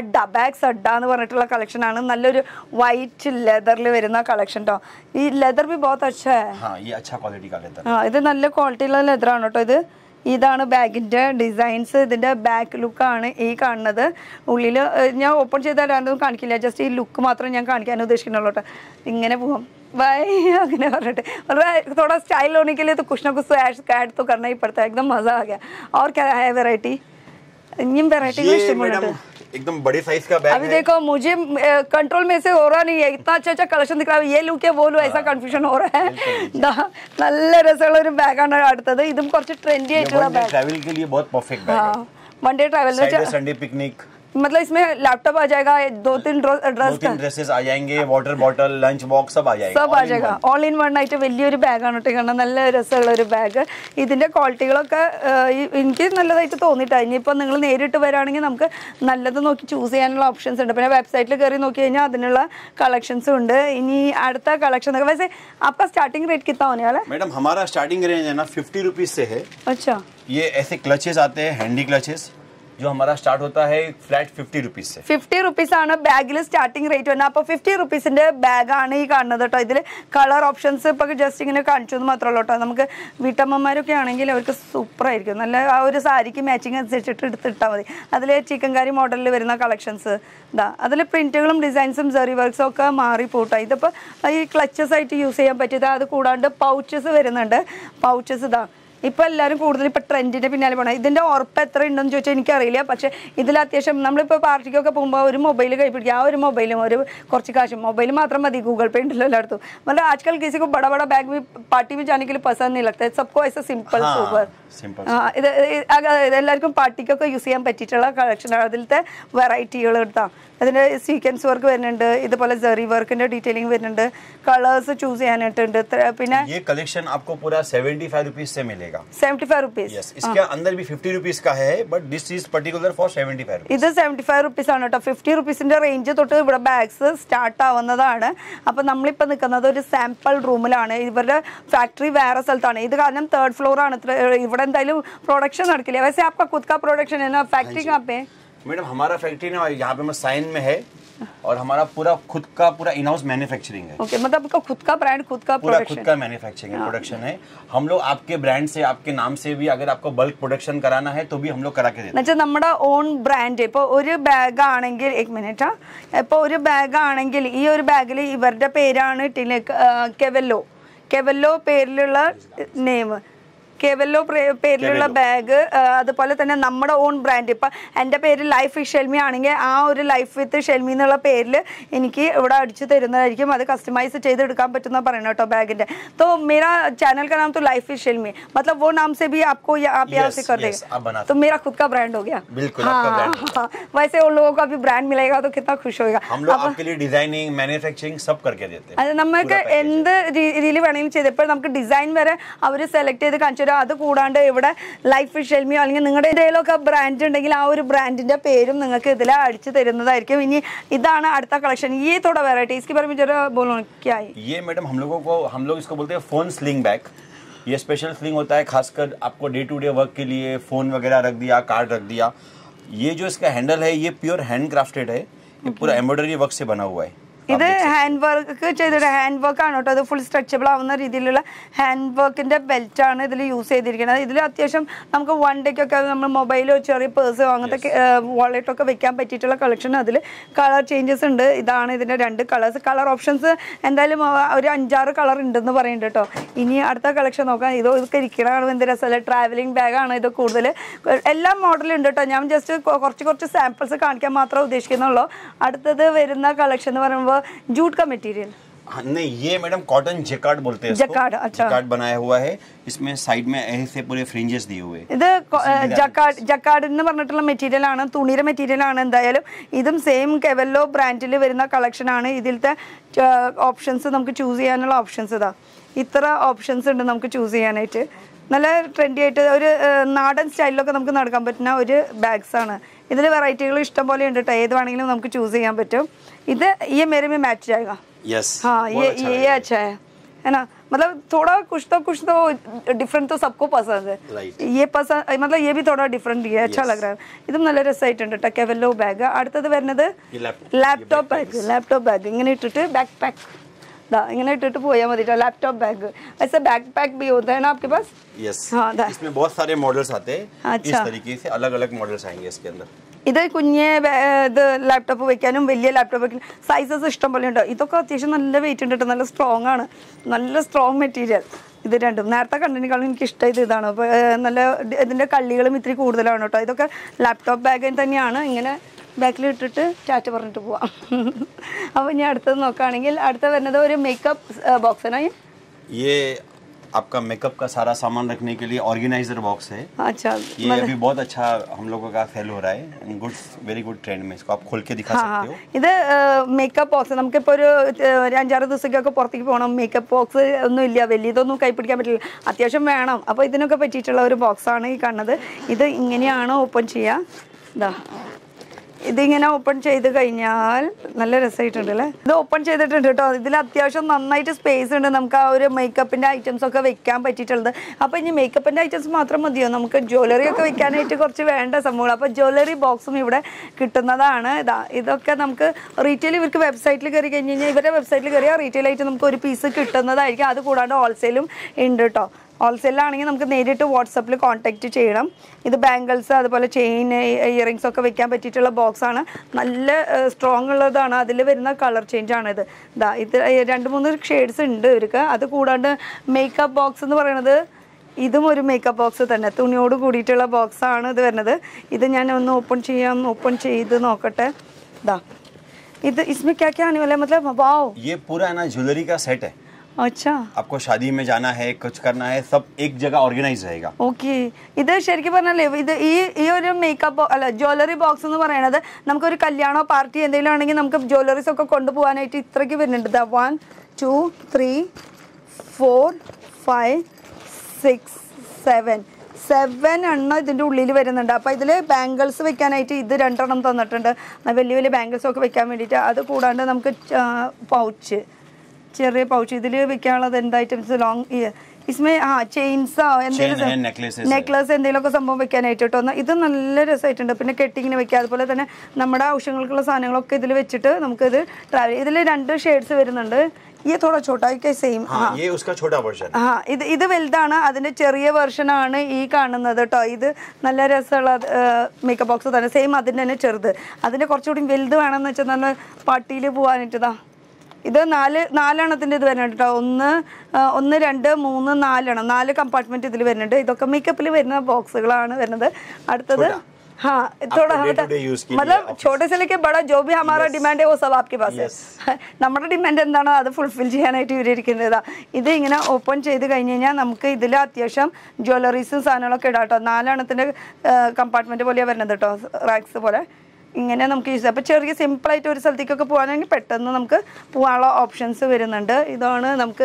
എന്ന് പറഞ്ഞിട്ടുള്ള കളക്ഷൻ ആണ്. നല്ലൊരു വൈറ്റ് ലെതറിൽ വരുന്ന കളക്ഷൻ കേട്ടോ. ഈ ലെതർ भी बहुत अच्छा है. हाँ, ये अच्छा क्वालिटी का लेदर. हाँ, ഇത് നല്ല ക്വാളിറ്റിയുള്ള ലെതറാണ് കേട്ടോ. ഇതാണ് ബാഗിൻ്റെ ഡിസൈൻസ്. ഇതിൻ്റെ ബാക്ക് ലുക്കാണ് ഈ കാണുന്നത്. ഉള്ളിൽ ഞാൻ ഓപ്പൺ ചെയ്താൽ രണ്ടും കാണിക്കില്ല, ജസ്റ്റ് ഈ ലുക്ക് മാത്രം ഞാൻ കാണിക്കാൻ ഉദ്ദേശിക്കുന്നുള്ളൂ കേട്ടോ. ഇങ്ങനെ പോവാം भाई അങ്ങനെ പറഞ്ഞിട്ട് थोड़ा स्टाइल होने के लिए तो कुछ ना कुछ तो ऐड तो करना ही पड़ता है. एकदम मज़ा आ गया. और क्या है वैरायटी? इन वैरायटी एकदम बड़े साइज का बैग अभी है. देखो मुझे कंट्रोल में से हो रहा नहीं है. इतना अच्छा കളക്ഷൻ दिख रहा है. ये लुक है वो लुक, ऐसा कंफ्यूजन हो रहा है. നല്ല രസമുള്ള ഒരു ബാഗാണ് അടുത്തത്. ഇതും കുറച്ച് ട്രെൻഡി ആയിട്ടുള്ള ബാഗ്. ट्रैवल के लिए बहुत परफेक्ट बैग है. वन डे ट्रैवल में संडे पिकनिक, मतलब इसमें लैपटॉप आ जाएगा, 2-3 ड्रेसेस आ जाएंगे, वाटर बॉटल, लंच बॉक्स सब आ जाएगा. ഓൾ ഇൻ വൺ ആയിട്ട് വലിയൊരു ബാഗാണ് കേട്ടോ. കാണാൻ നല്ല രസമുള്ള ഒരു ബാഗ്. ഇതിന്റെ ക്വാളിറ്റികളൊക്കെ എനിക്ക് നല്ലതായിട്ട് തോന്നിയിട്ടാ. ഇനിയിപ്പോൾ നിങ്ങൾ നേരിട്ട് വരാണെങ്കിൽ നമുക്ക് നല്ലത് നോക്കി ചൂസ് ചെയ്യാനുള്ള ഓപ്ഷൻസ് ഉണ്ട്. പിന്നെ വെബ്സൈറ്റിൽ കയറി നോക്കി കഴിഞ്ഞാൽ അതിനുള്ള കളക്ഷൻസും ഉണ്ട്. ഇനി അടുത്ത കളക്ഷൻ वैसे आपका स्टार्टिंग रेट कितना होने वाला है? मैडम हमारा स्टार्टिंग रेंज है ना 50 रुपीज से है. अच्छा, ये ऐसे क्लचेस आते हैं, हैंडी क्लचेस, जो हमारा स्टार्ट होता है फ्लैट 50 रुपीज से. 50 रुपीस ആണ് ബാഗിൽ സ്റ്റാർട്ടിംഗ് റേറ്റ് വരുന്നത്. അപ്പോൾ 50 റുപ്പീസിന്റെ ബാഗാണ് ഈ കാണുന്നത് കേട്ടോ. ഇതിൽ കളർ ഓപ്ഷൻസ് ഇപ്പോൾ ജസ്റ്റ് ഇങ്ങനെ കാണിച്ചു എന്ന് മാത്രമേ ഉള്ളൂ കേട്ടോ. നമുക്ക് വീട്ടമ്മമാരൊക്കെ ആണെങ്കിൽ അവർക്ക് സൂപ്പർ ആയിരിക്കും. നല്ല ആ ഒരു സാരിക്ക് മാച്ചിങ് അനുസരിച്ചിട്ട് എടുത്തിട്ടാൽ മതി. അതിൽ ചിക്കൻ കറി മോഡലിൽ വരുന്ന കളക്ഷൻസ് ഇതാ. അതിൽ പ്രിന്റുകളും ഡിസൈൻസും സെറി വർക്ക്സും ഒക്കെ മാറിപ്പോട്ടോ. ഇതിപ്പോൾ ഈ ക്ലച്ചസ് ആയിട്ട് യൂസ് ചെയ്യാൻ പറ്റിയത്. അത് കൂടാണ്ട് പൗച്ചസ് വരുന്നുണ്ട്. പൗച്ചസ് ഇതാ ഇപ്പോൾ എല്ലാവരും കൂടുതൽ ഇപ്പോൾ ട്രെൻഡിൻ്റെ പിന്നാലെ പോകണം. ഇതിൻ്റെ ഉറപ്പ് എത്ര ഉണ്ടെന്ന് ചോദിച്ചാൽ എനിക്കറിയില്ല. പക്ഷേ ഇതിൽ അത്യാവശ്യം നമ്മളിപ്പോൾ പാർട്ടിക്കൊക്കെ പോകുമ്പോൾ ഒരു മൊബൈൽ കൈ പിടിക്കുക, ആ ഒരു മൊബൈലും ഒരു കുറച്ച് കാശും മൊബൈൽ മാത്രം മതി. गूगल पे उണ്ടല്ലോ എല്ലായിടത്തും. मतलब आजकल किसी को बड़ा बड़ा बैग भी पार्टी में जाने के लिए पसंद नहीं लगता है. सबको ऐसा सिंपल सोबर. ഇത് എല്ലാവർക്കും പാർട്ടിക്കൊക്കെ യൂസ് ചെയ്യാൻ പറ്റിയിട്ടുള്ള കളക്ഷനാണ്. അതിലത്തെ വെറൈറ്റികൾ എടുത്താൽ അതിൻ്റെ സീക്വൻസ് വർക്ക് വരുന്നുണ്ട്. ഇതുപോലെ സെറി വർക്കിന്റെ ഡീറ്റെയിലിംഗ് വരുന്നുണ്ട്. കളേഴ്സ് ചൂസ് ചെയ്യാനായിട്ടുണ്ട്. പിന്നെ ये कलेक्शन आपको पूरा 75 रुपीज से मिलेगा. 75 रुपीज. यस, इसके अंदर भी 50 रुपीज का है, but this is particular for 75 rupees. ഇത് 75 റുപ്പീസ് ആണ് കേട്ടോ. 50 റുപ്പീസിന്റെ റേഞ്ച് തൊട്ട് ഇവിടെ ബാഗ്സ് സ്റ്റാർട്ട് ആവുന്നതാണ്. അപ്പോൾ നമ്മളിപ്പോൾ നിൽക്കുന്നത് ഒരു സാമ്പിൾ റൂമിലാണ്. ഇവരുടെ ഫാക്ടറി വേറെ സ്ഥലത്താണ്. ഇത് കാരണം 3rd ഫ്ലോർ ആണ്. ഇവിടെ എന്തായാലും प्रोडक्शन നടക്കില്ല. वैसे आपका खुद का प्रोडक्शन है ना? फैक्ट्री कहाँ पे? मैडम हमारा फैक्ट्री ना यहाँ पे साइन में है और हमारा पूरा खुद का पूरा इन हाउस मैन्युफैक्चरिंग है। ओके, मतलब आपका खुद का ब्रांड, खुद का पूरा खुद का मैन्युफैक्चरिंग है, प्रोडक्शन है। हम लोग आपके ब्रांड से, आपके नाम से भी अगर आपको बल्क प्रोडक्शन कराना है तो भी हम लोग करा के देते हैं। നമ്മുടെ ഓൺ ബ്രാൻഡ് ഇപ്പോൾ ഒരു ബാഗ് ആണെങ്കിൽ, एक मिनट, ഇപ്പോൾ ഒരു ബാഗ് ആണെങ്കിൽ ഈ ഒരു ബാഗിൽ ഇവരുടെ പേരാണ് കെവെല്ലോ, കെവെല്ലോ പേരിലുള്ള നെയിം, കെവെല്ലോ പേരിലുള്ള ബാഗ്. അതുപോലെ തന്നെ നമ്മുടെ ഓൺ ബ്രാൻഡ്, ഇപ്പം എൻ്റെ പേര് ലൈഫ് വിത്ത് ഷെൽമി ആണെങ്കിൽ ആ ഒരു ലൈഫ് വിത്ത് ഷെൽമി എന്നുള്ള പേരിൽ എനിക്ക് ഇവിടെ അടിച്ചു തരുന്നതായിരിക്കും. അത് കസ്റ്റമൈസ് ചെയ്തെടുക്കാൻ പറ്റുന്ന പറയണം കേട്ടോ ബാഗിൻ്റെ. तो मेरा चैनल का नाम तो लाइफ विद शेल्मी, मतलब वो नाम से भी आपको आप यहाँ से कर देंगे तो मेरा खुद का ब्रांड हो गया। बिल्कुल, हाँ, वैसे उन लोगों को अभी ब्रांड मिलेगा तो कितना खुश होगा। हम लोग आपके लिए डिजाइनिंग, मैन्युफैक्चरिंग सब करके देते हैं। അത് നമുക്ക് എന്ത് രീതിയിൽ വേണമെങ്കിലും ചെയ്തപ്പോൾ നമുക്ക് ഡിസൈൻ വരെ അവർ സെലക്ട് ചെയ്ത് കാണിച്ചു തരും. അത് കൂടാണ്ട് ഇവിടെ ലൈഫ് വിത്ത് ഷെൽമിയോ അല്ലെങ്കിൽ നിങ്ങളുടെ എന്തെങ്കിലുമൊക്കെ ബ്രാൻഡ് ഉണ്ടെങ്കിൽ ആ ഒരു ബ്രാൻഡിന്റെ പേരും നിങ്ങൾക്ക് ഇതിൽ അടിച്ചു തരുന്നതായിരിക്കും. ഇനി ഇതാണ് അടുത്ത കളക്ഷൻ. ये थोड़ा वैरायटी, इसके बारे में जरा बोलो क्या है ये? मैडम हम लोग इसको बोलते हैं फोन स्लिंग बैग। ये स्पेशल स्लिंग होता है खासकर आपको डे टू डे वर्क के लिए, फोन वगैरह रख दिया, कार्ड रख दिया। ये जो इसका हैंडल है ये प्योर हैंड क्राफ्टेड है, ये पूरा एम्ब्रॉयडरी वर्क से बना हुआ है। ഇത് ഹാൻഡ് വർക്ക് ചെയ്തിട്ട്, ഹാൻഡ് വർക്ക് ആണ് കേട്ടോ. ഇത് ഫുൾ സ്ട്രെച്ചബിൾ ആവുന്ന രീതിയിലുള്ള ഹാൻഡ് വർക്കിന്റെ ബെൽറ്റ് ആണ് ഇതിൽ യൂസ് ചെയ്തിരിക്കുന്നത്. ഇതിൽ അത്യാവശ്യം നമുക്ക് വൺ ഡേക്കൊക്കെ നമ്മൾ മൊബൈലോ ചെറിയ പേഴ്സോ അങ്ങനത്തെ വാളറ്റൊക്കെ വെക്കാൻ പറ്റിയിട്ടുള്ള കളക്ഷൻ. അതിൽ കളർ ചേഞ്ചസ് ഉണ്ട്. ഇതാണ് ഇതിന്റെ 2 കളേഴ്സ്. കളർ ഓപ്ഷൻസ് എന്തായാലും ഒരു 5-6 കളർ ഉണ്ടെന്ന് പറയുന്നുണ്ട് കേട്ടോ. ഇനി അടുത്ത കളക്ഷൻ നോക്കാം. ഇതൊക്കെ ഇരിക്കണതാണ് എന്ത് രസമല്ല. ട്രാവലിംഗ് ബാഗാണ് ഇത്. കൂടുതൽ എല്ലാ മോഡലും ഉണ്ട് കേട്ടോ. ഞാൻ ജസ്റ്റ് കുറച്ച് സാമ്പിൾസ് കാണിക്കാൻ മാത്രമേ उद्देश्य. അടുത്തത് വരുന്ന കളക്ഷൻ എന്ന് പറയുമ്പോൾ जूट का मटेरियल नहीं, ये मैडम कॉटन जैकार्ड बोलते हैं इसको। जैकार्ड, अच्छा। जैकार्ड बनाया हुआ है, इसमें साइड में ऐसे पूरे फ्रिंजेस दिए हुए हैं। ഇത് ജക്കാർഡ് എന്ന് പറഞ്ഞിട്ടുള്ള മെറ്റീരിയൽ ആണ്, തുണിയുടെ മെറ്റീരിയൽ ആണ്. എന്തായാലും ഇതും സെയിം കെവെല്ലോ ബ്രാൻഡിൽ വരുന്ന കളക്ഷൻ ആണ്. ഇതിലത്തെ ഓപ്ഷൻസ് നമുക്ക് ചൂസ് ചെയ്യാനുള്ള ഓപ്ഷൻസ് ഇതാ, ഇത്ര ഓപ്ഷൻസ് ഉണ്ട് നമുക്ക് ചൂസ് ചെയ്യാനായിട്ട്. നല്ല ട്രെൻഡി ആയിട്ട് ഒരു നാടൻ സ്റ്റൈലിലൊക്കെ നമുക്ക് നടക്കാൻ പറ്റുന്ന ഒരു ബാഗ്സ് ആണ്. ഇതിൽ വെറൈറ്റികൾ ഇഷ്ടം പോലെ ഉണ്ട് കേട്ടോ. ഏത് വേണമെങ്കിലും നമുക്ക് ചൂസ് ചെയ്യാൻ പറ്റും. ഇത് ये मेरे में मैच जाएगा। यस, हाँ, ये अच्छा है ना। मतलब थोड़ा कुछ तो डिफरेंट तो सबको पसंद है। ये पसंद, मतलब ये भी थोड़ा डिफरेंट है, अच्छा लग रहा है. ഇതും നല്ല രസമായിട്ടുണ്ട് കേട്ടോ. Kevello bag. അടുത്തത് വരുന്നത് ലാപ്ടോപ്പ് ബാഗ്. ഇങ്ങനെ ഇട്ടിട്ട് ബാക്ക് പാക്ക്, इങ്ങനെ ഇട്ടിട്ട് പോയാൽ മതി കേട്ടോ. लैपटॉप बैग, ऐसे बैक पैक भी होता है ना आपके पास? यस, हाँ, इसमें बहुत सारे मॉडल्स आते हैं। अच्छा, इस तरीके से अलग-अलग मॉडल्स आएंगे इसके अंदर. ഇത് കുഞ്ഞ് ഇത് ലാപ്ടോപ്പ് വെക്കാനും വലിയ ലാപ്ടോപ്പ് വെക്കാനും സൈസസ് ഇഷ്ടം പോലെ ഉണ്ട്. ഇതൊക്കെ അത്യാവശ്യം നല്ല വെയിറ്റ് ഉണ്ട് കേട്ടോ. നല്ല സ്ട്രോങ് ആണ്, നല്ല സ്ട്രോങ് മെറ്റീരിയൽ. ഇത് രണ്ടും നേരത്തെ കണ്ടതിനേക്കാളും എനിക്ക് ഇഷ്ടമായത് ഇതാണ്. അപ്പോൾ നല്ല ഇതിൻ്റെ കള്ളികളും ഇത്തിരി കൂടുതലാണ് കേട്ടോ. ഇതൊക്കെ ലാപ്ടോപ്പ് ബാഗ് തന്നെയാണ്. ഇങ്ങനെ ബാക്കിൽ ഇട്ടിട്ട് ടാറ്റ പറഞ്ഞിട്ട് പോവാം. അപ്പോൾ ഇനി അടുത്തത് നോക്കുകയാണെങ്കിൽ അടുത്ത വരുന്നത് ഒരു മേക്കപ്പ് ബോക്സ് ആണ്. ये आपका मेकअप का सारा सामान रखने के लिए ऑर्गेनाइजर बॉक्स है। अच्छा, ये अभी बहुत अच्छा हम लोगों का सेल हो रहा है, गुड, वेरी गुड ट्रेंड में. इसको आप खोल के दिखा सकते हो. ഇത് മേക്കപ്പ് ബോക്സ്. നമുക്കിപ്പോൾ ഒരു 5-6 ദിവസത്തേക്കൊക്കെ പുറത്തേക്ക് പോകണം. മേക്കപ്പ് ബോക്സ് ഒന്നും ഇല്ല, വലിയതൊന്നും കൈ പിടിക്കാൻ പറ്റില്ല, അത്യാവശ്യം വേണം. അപ്പോൾ ഇതിനൊക്കെ പറ്റിയിട്ടുള്ള ഒരു ബോക്സാണ് ഈ കാണുന്നത്. ഇത് ഇങ്ങനെയാണ് ഓപ്പൺ ചെയ്യുക. ഇതാ, ഇതിങ്ങനെ ഓപ്പൺ ചെയ്ത് കഴിഞ്ഞാൽ നല്ല രസമായിട്ടുണ്ട് അല്ലേ. ഇത് ഓപ്പൺ ചെയ്തിട്ടുണ്ട് കേട്ടോ. ഇതിൽ അത്യാവശ്യം നന്നായിട്ട് സ്പേസ് ഉണ്ട്. നമുക്ക് ആ ഒരു മേക്കപ്പിൻ്റെ ഐറ്റംസ് ഒക്കെ വെക്കാൻ പറ്റിയിട്ടുള്ളത്. അപ്പോൾ ഇനി മേക്കപ്പിൻ്റെ ഐറ്റംസ് മാത്രം മതിയോ? നമുക്ക് ജ്വല്ലറി ഒക്കെ വെക്കാനായിട്ട് കുറച്ച് വേണ്ട സംഭവങ്ങൾ. അപ്പോൾ ജ്വല്ലറി ബോക്സും ഇവിടെ കിട്ടുന്നതാണ്. ഇതൊക്കെ നമുക്ക് റീറ്റെയിൽ ഇവർക്ക് വെബ്സൈറ്റിൽ കയറി കഴിഞ്ഞ് കഴിഞ്ഞാൽ ഇവരുടെ വെബ്സൈറ്റിൽ കയറിയാൽ റീറ്റെയിൽ ആയിട്ട് നമുക്ക് ഒരു പീസ് കിട്ടുന്നതായിരിക്കും. അത് കൂടാണ്ട് ഹോൾസെയിലും ഉണ്ട് കേട്ടോ. ഹോൾസെയിലാണെങ്കിൽ നമുക്ക് നേരിട്ട് വാട്സപ്പിൽ കോൺടാക്റ്റ് ചെയ്യണം. ഇത് ബാംഗിൾസ്, അതുപോലെ ചെയിൻ, ഇയറിങ്സ് ഒക്കെ വെക്കാൻ പറ്റിയിട്ടുള്ള ബോക്സാണ്. നല്ല സ്ട്രോങ് ഉള്ളതാണ്. അതിൽ വരുന്ന കളർ ചേഞ്ച് ആണിത്. ഇത് 2-3 ഷെയ്ഡ്സ് ഉണ്ട് ഇവർക്ക്. അത് കൂടാണ്ട് മേക്കപ്പ് ബോക്സ് എന്ന് പറയുന്നത് ഇതും ഒരു മേക്കപ്പ് ബോക്സ് തന്നെ, തുണിയോട് കൂടിയിട്ടുള്ള ബോക്സാണ് ഇത് വരുന്നത്. ഇത് ഞാൻ ഒന്ന് ഓപ്പൺ ചെയ്ത് നോക്കട്ടെ. ഇത് इसमें क्या क्या आने वाला है? मतलब वाओ, ये पूरा ना ज्वेलरी का सेट है. अच्छा, आपको शादी में जाना है, कुछ करना है, सब एक जगह ऑर्गेनाइज रहेगा. ഓക്കെ. ഇത് ശരിക്കും പറഞ്ഞാലേ ഇത് ഈ ഒരു മേക്കപ്പ് അല്ല ജ്വല്ലറി ബോക്സ് എന്ന് പറയുന്നത് നമുക്കൊരു കല്യാണോ പാർട്ടി എന്തെങ്കിലും ആണെങ്കിൽ നമുക്ക് ജ്വല്ലറീസ് ഒക്കെ കൊണ്ടുപോകാനായിട്ട് ഇത്രയ്ക്ക് വരുന്നുണ്ട്. 1 2 3 4 5 6 7 എണ്ണം ഇതിൻ്റെ ഉള്ളിൽ വരുന്നുണ്ട്. അപ്പോൾ ഇതിൽ ബാംഗിൾസ് വെക്കാനായിട്ട് ഇത് 2 എണ്ണം തന്നിട്ടുണ്ട്, വലിയ വലിയ ബാംഗിൾസ് ഒക്കെ വെക്കാൻ വേണ്ടിയിട്ട്. അത് കൂടാണ്ട് നമുക്ക് പൗച്ച്, ചെറിയ പൗച്ച് ഇതിൽ വെക്കാനുള്ളത് എന്ത് ഐറ്റംസ്, ലോങ് इसमें ചെയിൻസോ എന്തെങ്കിലും നെക്ലസ് എന്തെങ്കിലുമൊക്കെ സംഭവം വെക്കാനായിട്ട് കേട്ടോ. ഇത് നല്ല രസമായിട്ടുണ്ട്. പിന്നെ കെട്ടിങ്ങിന് വെക്കുക, അതുപോലെ തന്നെ നമ്മുടെ ആവശ്യങ്ങൾക്കുള്ള സാധനങ്ങളൊക്കെ ഇതിൽ വെച്ചിട്ട് നമുക്കിത് ട്രാവൽ. ഇതിൽ 2 ഷെയ്ഡ്സ് വരുന്നുണ്ട്. ये थोड़ा छोटा है क्या सेम? हाँ, ये उसका छोटा वर्जन. हाँ, ഇത് വലുതാണ്, അതിന്റെ ചെറിയ വെർഷൻ ആണ് ഈ കാണുന്നത് കേട്ടോ. ഇത് നല്ല രസമുള്ള മേക്കപ്പ് ബോക്സ് തന്നെ, സെയിം അതിന്റെ തന്നെ ചെറുത്. അതിന്റെ കുറച്ചുകൂടി വലുത് വേണമെന്ന് വെച്ചാൽ നല്ല പാർട്ടിയിൽ പോകാനായിട്ടതാ. ഇത് 4 ഇത് വരുന്നുണ്ട് കേട്ടോ. 1 2 3 4 കമ്പാർട്ട്മെന്റ് ഇതിൽ വരുന്നുണ്ട്. ഇതൊക്കെ മേക്കപ്പിൽ വരുന്ന ബോക്സുകളാണ് വരുന്നത്. അടുത്തത് हाँ थोड़ा मतलब छोटे से लेके बड़ा जो भी हमारा डिमांड है वो सब आपके पास है. നമ്മുടെ ഡിമാൻഡ് എന്താണോ അത് ഫുൾഫിൽ ചെയ്യാനായിട്ട് ഇവരിയ്ക്കുന്നതാ. ഇത് ഇങ്ങനെ ഓപ്പൺ ചെയ്ത് കഴിഞ്ഞ് കഴിഞ്ഞാൽ നമുക്ക് ഇതിൽ അത്യാവശ്യം ജ്വല്ലറീസും സാധനങ്ങളൊക്കെ ഇടാം കേട്ടോ. 4 കമ്പാർട്ട്മെന്റ് പോലെയാണ് വരുന്നത് കേട്ടോ, റാക്സ് പോലെ. ഇങ്ങനെ നമുക്ക് യൂസ് ചെയ്യാം. അപ്പോൾ ചെറിയ സിമ്പിളായിട്ട് ഒരു സ്ഥലത്തേക്കൊക്കെ പോകാനാണെങ്കിൽ പെട്ടെന്ന് നമുക്ക് പോകാനുള്ള ഓപ്ഷൻസ് വരുന്നുണ്ട്. ഇതാണ് നമുക്ക്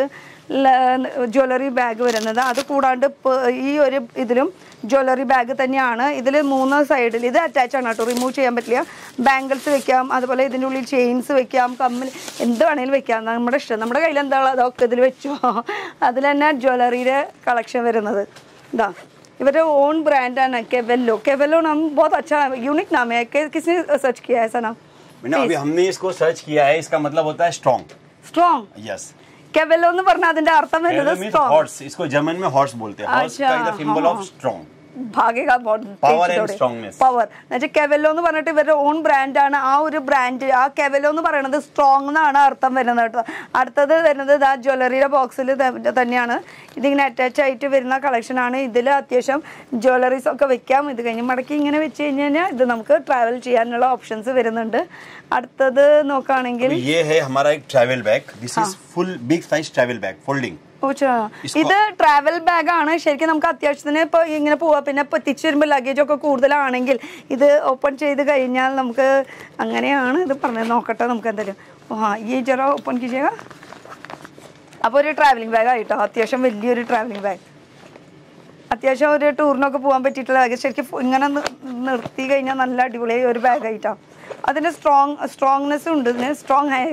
ജ്വല്ലറി ബാഗ് വരുന്നത്. അത് കൂടാണ്ട് ഈ ഒരു ഇതിലും ജ്വല്ലറി ബാഗ് തന്നെയാണ്. ഇതിൽ 3 സൈഡിൽ ഇത് അറ്റാച്ച് ആണ് കേട്ടോ, റിമൂവ് ചെയ്യാൻ പറ്റില്ല. ബാംഗിൾസ് വെക്കാം, അതുപോലെ ഇതിൻ്റെ ഉള്ളിൽ ചെയിൻസ് വെക്കാം, കമ്മൽ എന്ത് വേണമെങ്കിലും വെക്കാം, നമ്മുടെ ഇഷ്ടം. നമ്മുടെ കയ്യിൽ എന്താണോ അതൊക്കെ ഇതിൽ വെച്ചോ. അതിൽ തന്നെ ജ്വല്ലറിയുടെ കളക്ഷൻ വരുന്നത് ഇതാ. इवरे ओन ब्रांड है ना केवेलो. केवेलो नाम बहुत अच्छा यूनिक नाम है. किसने सर्च किया है ऐसा नाम? मैंने अभी हमने इसको सर्च किया है. इसका मतलब होता है स्ट्रॉन्ग. Strong yes. केवेलो എന്ന് പറഞ്ഞാൽ അതിന്റെ അർത്ഥം വരുന്നത് സ്ട്രോങ്. हॉर्स, इसको जर्मन में हॉर्स बोलते हैं. हॉर्स का इधर सिंबल ऑफ स्ट्रॉन्ग. भागेगा बहुत पावर एंड स्ट्रॉन्गनेस. പവർ എന്നുവെച്ചാൽ കെവെല്ലോ എന്ന് പറഞ്ഞിട്ട് ഇവരുടെ ഓൺ ബ്രാൻഡ് ആണ്. ആ ഒരു ബ്രാൻഡ്, ആ കെവെല്ലോ എന്ന് പറയുന്നത് സ്ട്രോങ് എന്നാണ് അർത്ഥം വരുന്നത് കേട്ടോ. അടുത്തത് വരുന്നത് ആ ജ്വല്ലറിയുടെ ബോക്സിൽ തന്നെയാണ്. ഇതിങ്ങനെ അറ്റാച്ച് ആയിട്ട് വരുന്ന കളക്ഷൻ ആണ്. ഇതിൽ അത്യാവശ്യം ജ്വല്ലറീസ് ഒക്കെ വെക്കാം. ഇത് കഴിഞ്ഞ് മടക്കി ഇങ്ങനെ വെച്ച് കഴിഞ്ഞാൽ ഇത് നമുക്ക് ട്രാവൽ ചെയ്യാനുള്ള ഓപ്ഷൻസ് വരുന്നുണ്ട്. അടുത്തത് നോക്കുകയാണെങ്കിൽ ये है हमारा एक travel bag. This is full big size travel bag folding. ഇത് ട്രാവൽ ബാഗ് ആണ്. ശരിക്കും നമുക്ക് അത്യാവശ്യത്തിന് ഇപ്പോൾ ഇങ്ങനെ പോവാം. പിന്നെ ഇപ്പോൾ തിരിച്ചു വരുമ്പോൾ ലഗേജ് ഒക്കെ കൂടുതലാണെങ്കിൽ ഇത് ഓപ്പൺ ചെയ്ത് കഴിഞ്ഞാൽ നമുക്ക് അങ്ങനെയാണ് ഇത് പറഞ്ഞത്. നോക്കട്ടെ നമുക്ക് എന്തായാലും. ഈ ജറ ഓപ്പൺ കീജിയേഗാ. അപ്പോൾ ഒരു ട്രാവലിംഗ് ബാഗ് ആയിട്ടോ, അത്യാവശ്യം വലിയൊരു ട്രാവലിംഗ് ബാഗ്. അത്യാവശ്യം ഒരു ടൂറിനൊക്കെ പോകാൻ പറ്റിയിട്ടുള്ള ബാഗ്. ശരിക്കും ഇങ്ങനെ നിർത്തി കഴിഞ്ഞാൽ നല്ല അടിപൊളിയായി ഒരു ബാഗ് ആയിട്ടോ. അതിന്റെ സ്ട്രോങ്നെസ് ഉണ്ട്. ഇതിന് strong high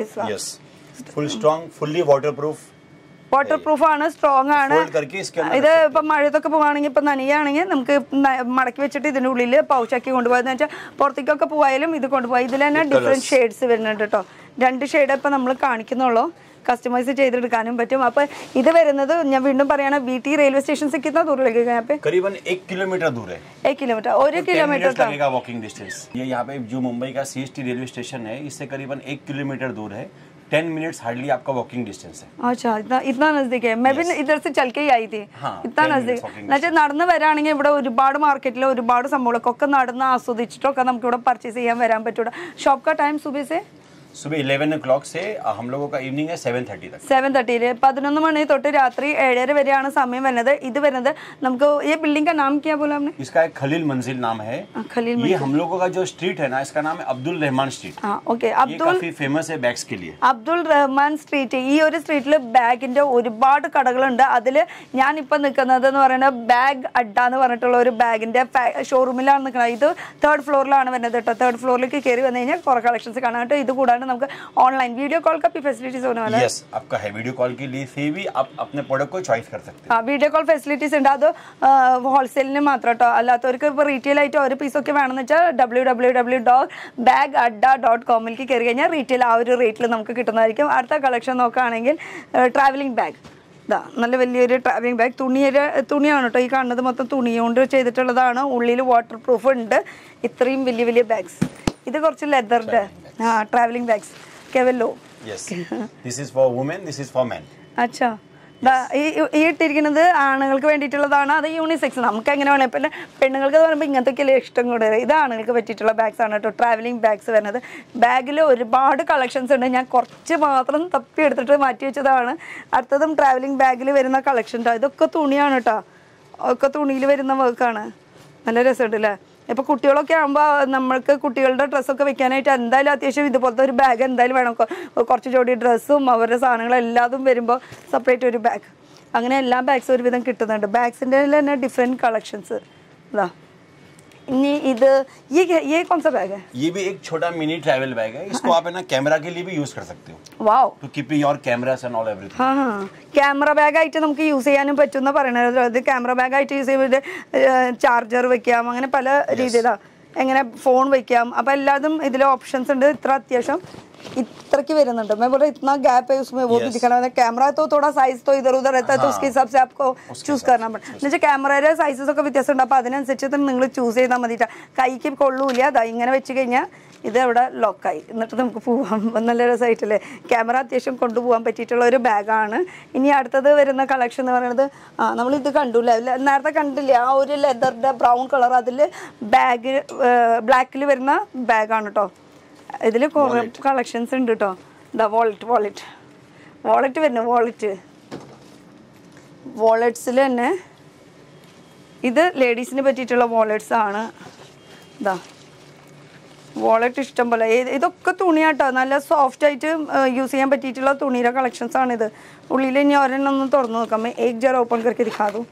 full strong, fully water proof. Water proof ആണ്, സ്ട്രോങ് ആണ്. ഇത് ഇപ്പം മഴയത്തൊക്കെ പോകുകയാണെങ്കിൽ ഇപ്പം നനയുകയാണെങ്കിൽ നമുക്ക് മടക്കി വെച്ചിട്ട് ഇതിൻ്റെ ഉള്ളിൽ പൗച്ചാക്കി കൊണ്ടുപോകാന്ന് വെച്ചാൽ പുറത്തേക്കൊക്കെ പോയാലും ഇത് കൊണ്ടുപോകാം. ഇതിൽ തന്നെ ഡിഫറെൻറ്റ് ഷെയ്ഡ്സ് വരുന്നുണ്ട് കേട്ടോ. 2 ഷെയ്ഡ് ഇപ്പം നമ്മൾ കാണിക്കുന്നുള്ളൂ. കസ്റ്റമൈസ് ചെയ്തെടുക്കാനും പറ്റും. അപ്പോൾ ഇത് വരുന്നത് ഞാൻ വീണ്ടും പറയാണ്, BT रेलवे स्टेशन से कितना दूर लगेगा यहाँ पे? करीबन 1 किलोमीटर दूर है. 1 किलोमीटर. 1 किलोमीटर लगेगा वॉकिंग डिस्टेंस. ये यहाँ पे जो मुंबई का CST रेलवे स्टेशन है, इससे करीबन 1 किलोमीटर दूर है. 10 मिनट्स हार्डली आपका वॉकिंग डिस्टेंस है. अच्छा, इतना नजदीक है. मैं भी इधर से चल के ही आई थी. इतना नजदीक. എന്നുവെച്ചാൽ നടന്ന് വരാണെങ്കിൽ ഇവിടെ ഒരുപാട് മാർക്കറ്റിൽ ഒരുപാട് സംഭവങ്ങളൊക്കെ നടന്ന് ആസ്വദിച്ചിട്ടൊക്കെ നമുക്ക് ഇവിടെ പർച്ചേസ് ചെയ്യാൻ വരാൻ പറ്റൂല. ഷോപ്പ് का टाइम सुबह से सुबह 11 o'clock से हम लोगों का इवनिंग है 7:30 तक. 7:30 11 മണി തൊട്ട് രാത്രി 7:30 വരെയാണ് സമയം വരുന്നത്. ഇത് വരുന്നത് നമുക്ക് ये बिल्डिंग का नाम क्या बोला हमने? इसका एक खलील मंजिल नाम है. ये हम लोगों का जो स्ट्रीट है ना, इसका नाम है अब्दुल रहमान स्ट्रीट. ओके. अब्दुल काफी फेमस है बैग्स के लिए. അബ്ദുൾ റഹ്മാൻ സ്ട്രീറ്റ്. ഈ ഒരു സ്ട്രീറ്റിൽ ബാഗിന്റെ ഒരുപാട് കടകളുണ്ട്. അതിൽ ഞാനിപ്പോൾ നിൽക്കുന്നത് എന്ന് പറയുന്നത് ബാഗ് അഡ്ഡ എന്ന് പറഞ്ഞിട്ടുള്ള ഒരു ബാഗിന്റെ ഷോറൂമിലാണ് നിൽക്കുന്നത്. ഇത് 3rd ഫ്ലോറിലാണ് വരുന്നത് കേട്ടോ. 3rd ഫ്ലോറിലേക്ക് കയറി വന്നു കഴിഞ്ഞാൽ കുറേ കളക്ഷൻസ് കാണാം കേട്ടോ. ഇത് കൂടാണ്ട് നമുക്ക് ऑनलाइन वीडियो कॉल का भी फैसिलिटीज होने वाला है. यस, आपका है वीडियो कॉल के लिए से भी आप अपने प्रोडक्ट को चॉइस कर सकते हैं. हाँ, वीडियो कॉल ഫെസിലിറ്റീസ് ഉണ്ട്. അത് ഹോൾസെയിലിന് മാത്രം കേട്ടോ. അല്ലാത്തവർക്ക് ഇപ്പോൾ റീറ്റെയിൽ ആയിട്ട് ഒരു പീസൊക്കെ വേണമെന്ന് വെച്ചാൽ www.bagadda.com കയറി കഴിഞ്ഞാൽ റീറ്റെയിൽ ആ ഒരു റേറ്റിൽ നമുക്ക് കിട്ടുന്നതായിരിക്കും. അടുത്ത കളക്ഷൻ നോക്കുകയാണെങ്കിൽ ട്രാവലിംഗ് ബാഗ്. ഇതാ നല്ല വലിയൊരു ട്രാവലിംഗ് ബാഗ്. തുണിയാണ് കേട്ടോ ഈ കാണുന്നത്. മൊത്തം തുണി കൊണ്ട് ചെയ്തിട്ടുള്ളതാണ്. ഉള്ളിൽ വാട്ടർ പ്രൂഫ് ഉണ്ട്. ഇത്രയും വലിയ വലിയ ബാഗ്സ്. ഇത് കുറച്ച് ലെതറിന്റെ travelling bags. Kevello. Yes. This is for women, this is for men. अच्छा. ഈ ഇട്ടിരിക്കുന്നത് ആണുങ്ങൾക്ക് വേണ്ടിയിട്ടുള്ളതാണ്. അത് യൂണിസെക്സ്. നമുക്ക് എങ്ങനെ വേണം. പിന്നെ പെണ്ണുങ്ങൾക്ക് എന്ന് പറയുമ്പോൾ ഇങ്ങനത്തെയൊക്കെ ഇഷ്ടം കൂടുതൽ. ഇത് ആണുങ്ങൾക്ക് പറ്റിയിട്ടുള്ള ബാഗ്സ് ആണ് കേട്ടോ, ട്രാവലിംഗ് ബാഗ്സ് വരുന്നത്. ബാഗിൽ ഒരുപാട് കളക്ഷൻസ് ഉണ്ട്. ഞാൻ കുറച്ച് മാത്രം തപ്പി എടുത്തിട്ട് മാറ്റി വെച്ചതാണ്. അടുത്തതും ട്രാവലിംഗ് ബാഗിൽ വരുന്ന കളക്ഷൻ. ഇതൊക്കെ തുണിയാണ് കേട്ടോ. ഒക്കെ തുണിയിൽ വരുന്ന വർക്കാണ്. നല്ല രസമുണ്ട് അല്ലേ. ഇപ്പോൾ കുട്ടികളൊക്കെ ആകുമ്പോൾ നമ്മൾക്ക് കുട്ടികളുടെ ഡ്രസ്സൊക്കെ വെക്കാനായിട്ട് എന്തായാലും അത്യാവശ്യം ഇതുപോലത്തെ ഒരു ബാഗ് എന്തായാലും വേണം. കുറച്ച് ജോഡി ഡ്രസ്സും അവരുടെ സാധനങ്ങളും എല്ലാതും വരുമ്പോൾ സെപ്പറേറ്റ് ഒരു ബാഗ്. അങ്ങനെ എല്ലാ ബാഗ്സും ഒരുവിധം കിട്ടുന്നുണ്ട്. ബാഗ്സിൻ്റെ തന്നെ ഡിഫറെൻറ്റ് കളക്ഷൻസ്. ഇതാ ये कौन सा बैग है? ये भी एक छोटा मिनी ट्रैवल बैग है, इसको आप है ना कैमरा के लिए भी यूज कर सकते हो। Wow, to keep your cameras and all everything. Camera ബാഗായിട്ട് നമുക്ക് യൂസ് ചെയ്യാനും പറ്റുന്ന പറയണത്. ഇത് ക്യാമറ ബാഗായിട്ട് യൂസ് ചെയ്യുമ്പോൾ ചാർജർ വെക്കാം, അങ്ങനെ പല രീതിയിലാണ്. എങ്ങനെ ഫോൺ വെക്കാം, അപ്പോൾ എല്ലാതും ഇതിൽ ഓപ്ഷൻസ് ഉണ്ട്. ഇത്ര അത്യാവശ്യം इतरकी വരുന്നുണ്ട്. मैं बोल रहा इतना गैप है उसमें, वो भी दिखाना है. कैमरा तो थोड़ा साइज तो इधर उधर रहता है, तो उसके हिसाब से आपको चूज करना पड़ता. എന്നുവെച്ചാൽ ക്യാമറയുടെ സൈസസ് ഒക്കെ വ്യത്യാസമുണ്ട്, അപ്പോൾ അതിനനുസരിച്ച് നിങ്ങൾ ചൂസ് ചെയ്താൽ മതിയിട്ട്. കൈക്ക് കൊള്ളൂല, അതാ ഇങ്ങനെ വെച്ച് കഴിഞ്ഞാൽ ഇത് അവിടെ ലോക്കായി, എന്നിട്ട് നമുക്ക് പോവാം. നല്ല രസമായിട്ടല്ലേ. ക്യാമറ അത്യാവശ്യം കൊണ്ടുപോകാൻ പറ്റിയിട്ടുള്ള ഒരു ബാഗാണ്. ഇനി അടുത്തത് വരുന്ന കളക്ഷൻ എന്ന് പറയുന്നത്, നമ്മളിത് കണ്ടില്ല, നേരത്തെ കണ്ടില്ലേ ആ ഒരു ലെതറിൻ്റെ ബ്രൗൺ കളർ, അതിൽ ബാഗ് ബ്ലാക്കിൽ വരുന്ന ബാഗാണ് കേട്ടോ. ഇതിൽ കുറേ കളക്ഷൻസ് ഉണ്ട് കേട്ടോ. ഇതാ വാളറ്റ് വരുന്നു. വാളറ്റ്സിൽ തന്നെ ഇത് ലേഡീസിന് പറ്റിയിട്ടുള്ള വാളറ്റ്സ് ആണ്. ഇതാ വാളറ്റ് ഇഷ്ടം പോലെ. ഇതൊക്കെ തുണിയാട്ടോ, നല്ല സോഫ്റ്റ് ആയിട്ട് യൂസ് ചെയ്യാൻ പറ്റിയിട്ടുള്ള തുണിയുടെ കളക്ഷൻസ് ആണിത്. ഉള്ളിൽ ഇനി ഒരെണ്ണം ഒന്ന് തുറന്നു നോക്കാം. एक जरा ओपन करके दिखा दूँ.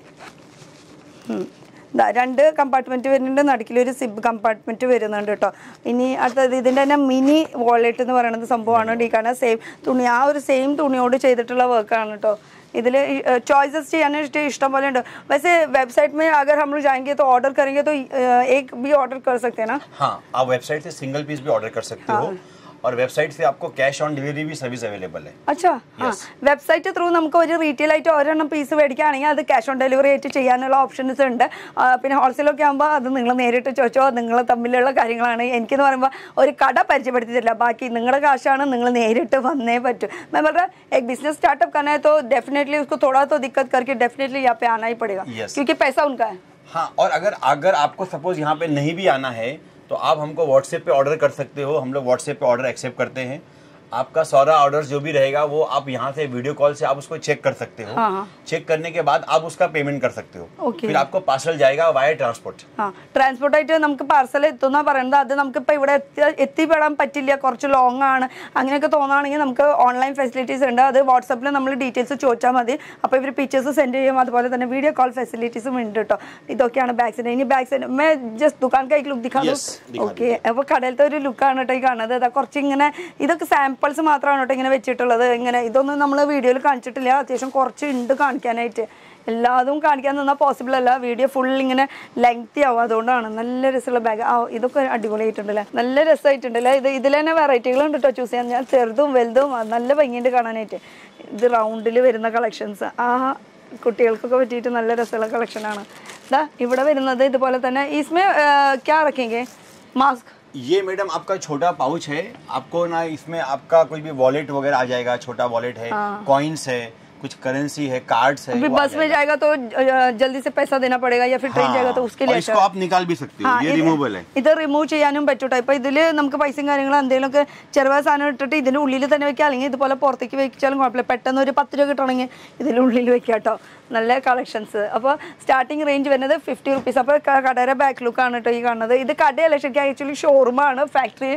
രണ്ട് കമ്പാർട്ട്മെൻറ്റ് വരുന്നുണ്ട്, നടുക്കിലൊരു സിബ് കമ്പാർട്ട്മെൻറ്റ് വരുന്നുണ്ട് കേട്ടോ. ഇനി അടുത്തത് ഇതിൻ്റെ തന്നെ മിനി വാളറ്റ് എന്ന് പറയുന്നത് സംഭവമാണ്. ഈ കാണാൻ സെയിം തുണി, ആ ഒരു സെയിം തുണിയോട് ചെയ്തിട്ടുള്ള വർക്കാണ് കേട്ടോ. ഇതിൽ चॉइसेस ചെയ്യാനായിട്ട് ഇഷ്ടം പോലെ ഉണ്ട്. वैसे वेबसाइट में अगर हम लोग जाएंगे तो ऑर्डर करेंगे तो एक भी ऑर्डर कर सकते हैं ना? हाँ, आप वेबसाइट से सिंगल पीस भी ऑर्डर कर सकते हो, और वेबसाइट से आपको कैश ऑन डिलीवरी भी सर्विस अवेलेबल है. अच्छा, हाँ, വെബ്സൈറ്റ് ത്രൂ നമുക്ക് ഒരു റീറ്റെയിൽ ആയിട്ട് ഒരെണ്ണം പീസ് മേടിക്കുകയാണെങ്കിൽ അത് ക്യാഷ് ഓൺ ഡെലിവറി ആയിട്ട് ചെയ്യാനുള്ള ഓപ്ഷൻസ് ഉണ്ട്. പിന്നെ ഹോൾസെയിലൊക്കെ ആകുമ്പോൾ അത് നിങ്ങൾ നേരിട്ട് ചോദിച്ചോ, നിങ്ങൾ തമ്മിലുള്ള കാര്യങ്ങളാണ്. എനിക്കെന്ന് പറയുമ്പോൾ ഒരു കട പരിചയപ്പെടുത്തി തരില്ല, ബാക്കി നിങ്ങളുടെ കാശാണ്, നിങ്ങൾ നേരിട്ട് വന്നേ പറ്റൂ. मैं बोल रहा एक बिजनेस स्टार्टअप करना है तो डेफिनेटली उसको थोड़ा तो दिक्कत करके डेफिनेटली यहाँ पे आना ही पड़ेगा, क्योंकि पैसा उनका है. हाँ, और अगर आपको सपोज यहाँ पे नहीं भी आना है तो आप हमको व्हाट्सएप पे ऑर्डर कर सकते हो. हम लोग व्हाट्सएप पे ऑर्डर एक्सेप्ट करते हैं. आपका सारा ऑर्डर जो भी रहेगा वो आप यहाँ से वीडियो कॉल से आप उसको चेक कर सकते हो. चेक करने के बाद आप उसका पेमेंट कर सकते हो. फिर आपको पार्सल जाएगा वाया ट्रांसपोर्ट. ട്രാൻസ്പോർട്ട് ആയിട്ട് നമുക്ക് പാർസൽ എത്തുന്ന പറയുന്നത്. അത് നമുക്കിപ്പോൾ ഇവിടെ എത്തിപ്പെടാൻ പറ്റില്ല, കുറച്ച് ലോങ് ആണ്, അങ്ങനെയൊക്കെ തോന്നുകയാണെങ്കിൽ നമുക്ക് ഓൺലൈൻ ഫെസിലിറ്റീസ് ഉണ്ട്. അത് വാട്സാപ്പിൽ നമ്മൾ ഡീറ്റെയിൽസ് ചോദിച്ചാൽ മതി. അപ്പോൾ ഇവർ പിക്ചേഴ്സ് സെൻഡ് ചെയ്യും. അതുപോലെ തന്നെ വീഡിയോ കോൾ ഫെസിലിറ്റീസും ഉണ്ട് കേട്ടോ. ഇതൊക്കെയാണ് ബാഗ്സിൻ്റെ. ഇനി ബാഗ്സിൻ്റെ മേ ജസ്റ്റ് ദുക്കാൻ കൈ ലുക്ക് ദിക്കാ. ഓക്കെ, അപ്പോൾ കടയിലത്തെ ഒരു ലുക്കാണ് കേട്ടോ ഈ കാണുന്നത്. അതാ കുറച്ച് ഇങ്ങനെ, ഇതൊക്കെ സാമ്പിൾസ് മാത്രമാണ് കേട്ടോ ഇങ്ങനെ വെച്ചിട്ടുള്ളത്. ഇങ്ങനെ ഇതൊന്നും നമ്മൾ വീഡിയോയിൽ കാണിച്ചിട്ടില്ല. അത്യാവശ്യം കുറച്ച് ഉണ്ട് കാണിക്കാനായിട്ട്. എല്ലാതും കാണിക്കാൻ നിന്നാൽ പോസിബിൾ അല്ല, വീഡിയോ ഫുൾ ഇങ്ങനെ ലെങ്തി ആവും. അതുകൊണ്ടാണ്. നല്ല രസമുള്ള ബാഗ്. ഇതൊക്കെ അടിപൊളിയായിട്ടുണ്ടല്ലേ, നല്ല രസമായിട്ടുണ്ടല്ലേ. ഇതിൽ തന്നെ വെറൈറ്റികളുണ്ട് കേട്ടോ ചൂസ് ചെയ്യാൻ. ഞാൻ ചെറുതും വലുതും നല്ല ഭംഗിയുണ്ട് കാണാനായിട്ട്. ഇത് റൗണ്ടിൽ വരുന്ന കളക്ഷൻസ്, കുട്ടികൾക്കൊക്കെ പറ്റിയിട്ട് നല്ല രസമുള്ള കളക്ഷനാണ്. ഇതാ ഇവിടെ വരുന്നത് ഇതുപോലെ തന്നെ. इसमें क्या रखेंगे? मास्क. ये मैडम आपका छोटा पाउच है. आपको ना इसमें आपका कोई भी वॉलेट वगैरह आ जाएगा. छोटा वॉलेट है, कॉइन्स है, कुछ करेंसी है, कार्ड्स है. अभी बस में जाएगा तो जल्दी से पैसा देना पड़ेगा, या फिर ट्रेन जाएगा तो उसके लिए इसको आप निकाल भी सकते हो. ये रिमूवेबल है. ഇത് റിമൂവ് ചെയ്യാനും പറ്റൂട്ടോ. ഇപ്പോൾ ഇതിൽ നമുക്ക് പൈസയും കാര്യങ്ങളും എന്തെങ്കിലുമൊക്കെ ചെറുവ സാധനം ഇട്ടിട്ട് ഇതിൻ്റെ ഉള്ളിൽ തന്നെ വെക്കുക, അല്ലെങ്കിൽ ഇതുപോലെ പുറത്തേക്ക് വെച്ചാലും കുഴപ്പമില്ല. പെട്ടെന്ന് ഒരു 10 രൂപ കിട്ടണമെങ്കിൽ ഇതിനുള്ളിൽ വെക്കുക കേട്ടോ. നല്ല കളക്ഷൻസ്. അപ്പോൾ സ്റ്റാർട്ടിങ് റേഞ്ച് വരുന്നത് 50 റുപ്പീസ്. അപ്പോൾ കടയുടെ ബാക്ക് ലുക്കാണ് കേട്ടോ ഈ കാണുന്നത്. ഇത് കടയല്ല, ശരിക്കും ആക്ച്വലി ഷോറൂമാണ്. ഫാക്ടറി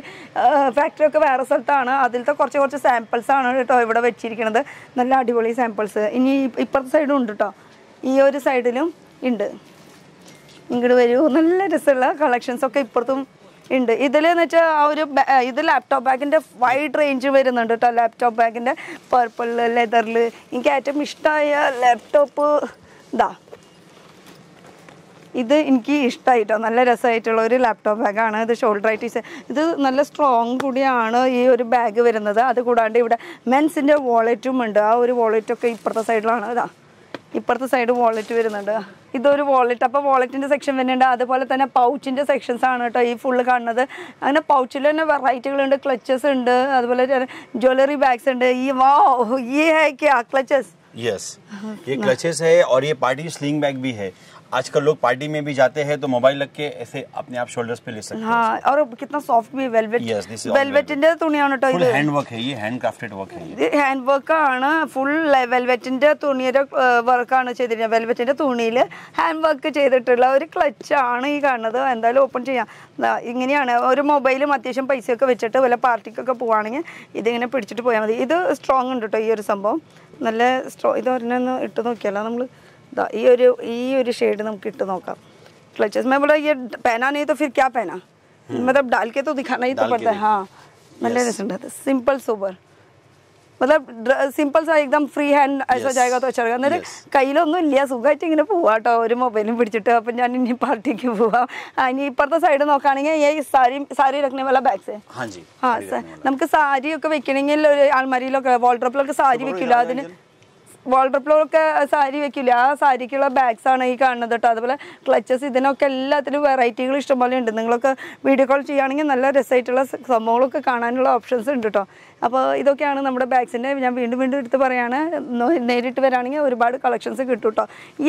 ഒക്കെ വേറെ സ്ഥലത്താണ്. അതിലത്തെ കുറച്ച് സാമ്പിൾസ് ആണ് കേട്ടോ ഇവിടെ വെച്ചിരിക്കുന്നത്. നല്ല അടിപൊളി സാമ്പിൾസ്. ഇനി ഇപ്പുറത്തെ സൈഡും ഉണ്ട് കേട്ടോ, ഈ ഒരു സൈഡിലും ഉണ്ട്. ഇങ്ങോട്ട് വരൂ. നല്ല രസമുള്ള കളക്ഷൻസ് ഒക്കെ ഇപ്പുറത്തും ഉണ്ട്. ഇതിലെന്ന് വെച്ചാൽ ആ ഒരു ഇത് ലാപ്ടോപ്പ് ബാഗിൻ്റെ വൈഡ് റേഞ്ച് വരുന്നുണ്ട് കേട്ടോ. ലാപ്ടോപ്പ് ബാഗിൻ്റെ പർപ്പിൾ ലെതറിൽ എനിക്ക് ഏറ്റവും ഇഷ്ടമായ ലാപ്ടോപ്പ് ഇതാ. ഇത് എനിക്ക് ഇഷ്ടമായിട്ടോ, നല്ല രസമായിട്ടുള്ള ഒരു ലാപ്ടോപ്പ് ബാഗാണ്. ഇത് ഷോൾഡർ ആയിട്ട് ഇത് നല്ല സ്ട്രോങ് കൂടിയാണ് ഈ ഒരു ബാഗ് വരുന്നത്. അതുകൂടാണ്ട് ഇവിടെ മെൻസിൻ്റെ വാളറ്റും ഉണ്ട്. ആ ഒരു വാളറ്റൊക്കെ ഇപ്പുറത്തെ സൈഡിലാണ്. ഇതാ ഇപ്പുറത്തെ സൈഡ് വാളറ്റ് വരുന്നുണ്ട്. ഇതൊരു വാളറ്റ്. അപ്പോൾ വാളറ്റിൻ്റെ സെക്ഷൻ വരുന്നുണ്ട്. അതുപോലെ തന്നെ പൗച്ചിൻ്റെ സെക്ഷൻസ് ആണ് കേട്ടോ ഈ ഫുള്ള് കാണുന്നത്. അങ്ങനെ പൗച്ചിൽ തന്നെ വെറൈറ്റികളുണ്ട്. ക്ലച്ചസ് ഉണ്ട്, അതുപോലെ ജ്വല്ലറി ബാഗ്സ് ഉണ്ട്. ഈ ये है क्या क्लचेस? यस, ये क्लचेस है और ये पार्टी स्लिंग बैग भी है. आजकल लोग पार्टी में भी जाते हैं तो मोबाइल रख के ऐसे अपने आप शोल्डर्स पे ले सकते हैं. हाँ, और कितना सॉफ्ट भी वेलवेट. Yes, this is വെൽവെറ്റിന്റെ തുണിയാണ് കേട്ടോ. ഫുൾ ഹാൻഡ് വർക്ക് है ये, हैंड क्राफ्टेड वर्क है ये. ഇത് ഹാൻഡ് വർക്ക് ആണ്. ഫുൾ വെൽവെറ്റിന്റെ തുണിയുടെ വർക്കാണ് ചെയ്തിരിക്കുന്നത്. വെൽവെറ്റിന്റെ തുണിയിൽ ഹാൻഡ് വർക്ക് ചെയ്തിട്ടുള്ള ഒരു ക്ലച്ച് ആണ് ഈ കാണുന്നത്. എന്തായാലും ഓപ്പൺ ചെയ്യാം. ഇങ്ങനെയാണ്. ഒരു മൊബൈലും അത്യാവശ്യം പൈസയൊക്കെ വെച്ചിട്ട് വല്ല പാർട്ടിക്കൊക്കെ പോവുകയാണെങ്കിൽ ഇതിങ്ങനെ പിടിച്ചിട്ട് പോയാൽ മതി. ഇത് സ്ട്രോങ് ഉണ്ട് കേട്ടോ ഈ ഒരു സംഭവം. നല്ല ഇത് ഒരെണ്ണം ഇട്ട് നോക്കിയാലോ നമ്മൾ. ഈ ഒരു ഷെയ്ഡ് നമുക്ക് ഇട്ട് നോക്കാം. क्लचेस। मैं बोला ये पहना नहीं तो फिर क्या पहना, मतलब डाल के तो दिखाना ही तो पड़ता है। हाँ मतलब सिंपल सोबर, मतलब സിമ്പിൾ സാ एकदम ഫ്രീ ഹാൻഡ് ऐसा जाएगा तो अच्छा रहेगा. കയ്യിലൊന്നും ഇല്ല, സുഖമായിട്ട് ഇങ്ങനെ പോവാട്ടോ ഒരു മൊബൈലും പിടിച്ചിട്ട്. അപ്പം ഞാൻ ഇനി പാർട്ടിക്ക് പോവാം. ഇനി ഇപ്പുറത്തെ സൈഡ് നോക്കുകയാണെങ്കിൽ ഈ സാരി रखने वाला बैग से हाँ നമുക്ക് സാരി ഒക്കെ വെക്കണമെങ്കിൽ ഒരു അൽമാരിയിലൊക്കെ വാൾഡ്രോപ്പിലൊക്കെ സാരി വെക്കില്ല, അതിന് വാൾഡ്രോപ്പിലൊക്കെ സാരി വെക്കില്ല, ആ സാരിക്കുള്ള ബാഗ്സ് ആണ് ഈ കാണുന്നത് കേട്ടോ. അതുപോലെ ക്ലച്ചസ്, ഇതിനൊക്കെ എല്ലാത്തിനും വെറൈറ്റികൾ ഇഷ്ടംപോലെ ഉണ്ട്. നിങ്ങളൊക്കെ വീഡിയോ കോൾ ചെയ്യുകയാണെങ്കിൽ നല്ല രസമായിട്ടുള്ള സംഭവങ്ങളൊക്കെ കാണാനുള്ള ഓപ്ഷൻസ് ഉണ്ട് കേട്ടോ. അപ്പോൾ ഇതൊക്കെയാണ് നമ്മുടെ ബാഗ്സിൻ്റെ. ഞാൻ വീണ്ടും വീണ്ടും എടുത്ത് പറയുകയാണ്, നേരിട്ട് വരാണെങ്കിൽ ഒരുപാട് കളക്ഷൻസ് കിട്ടും കേട്ടോ. ഈ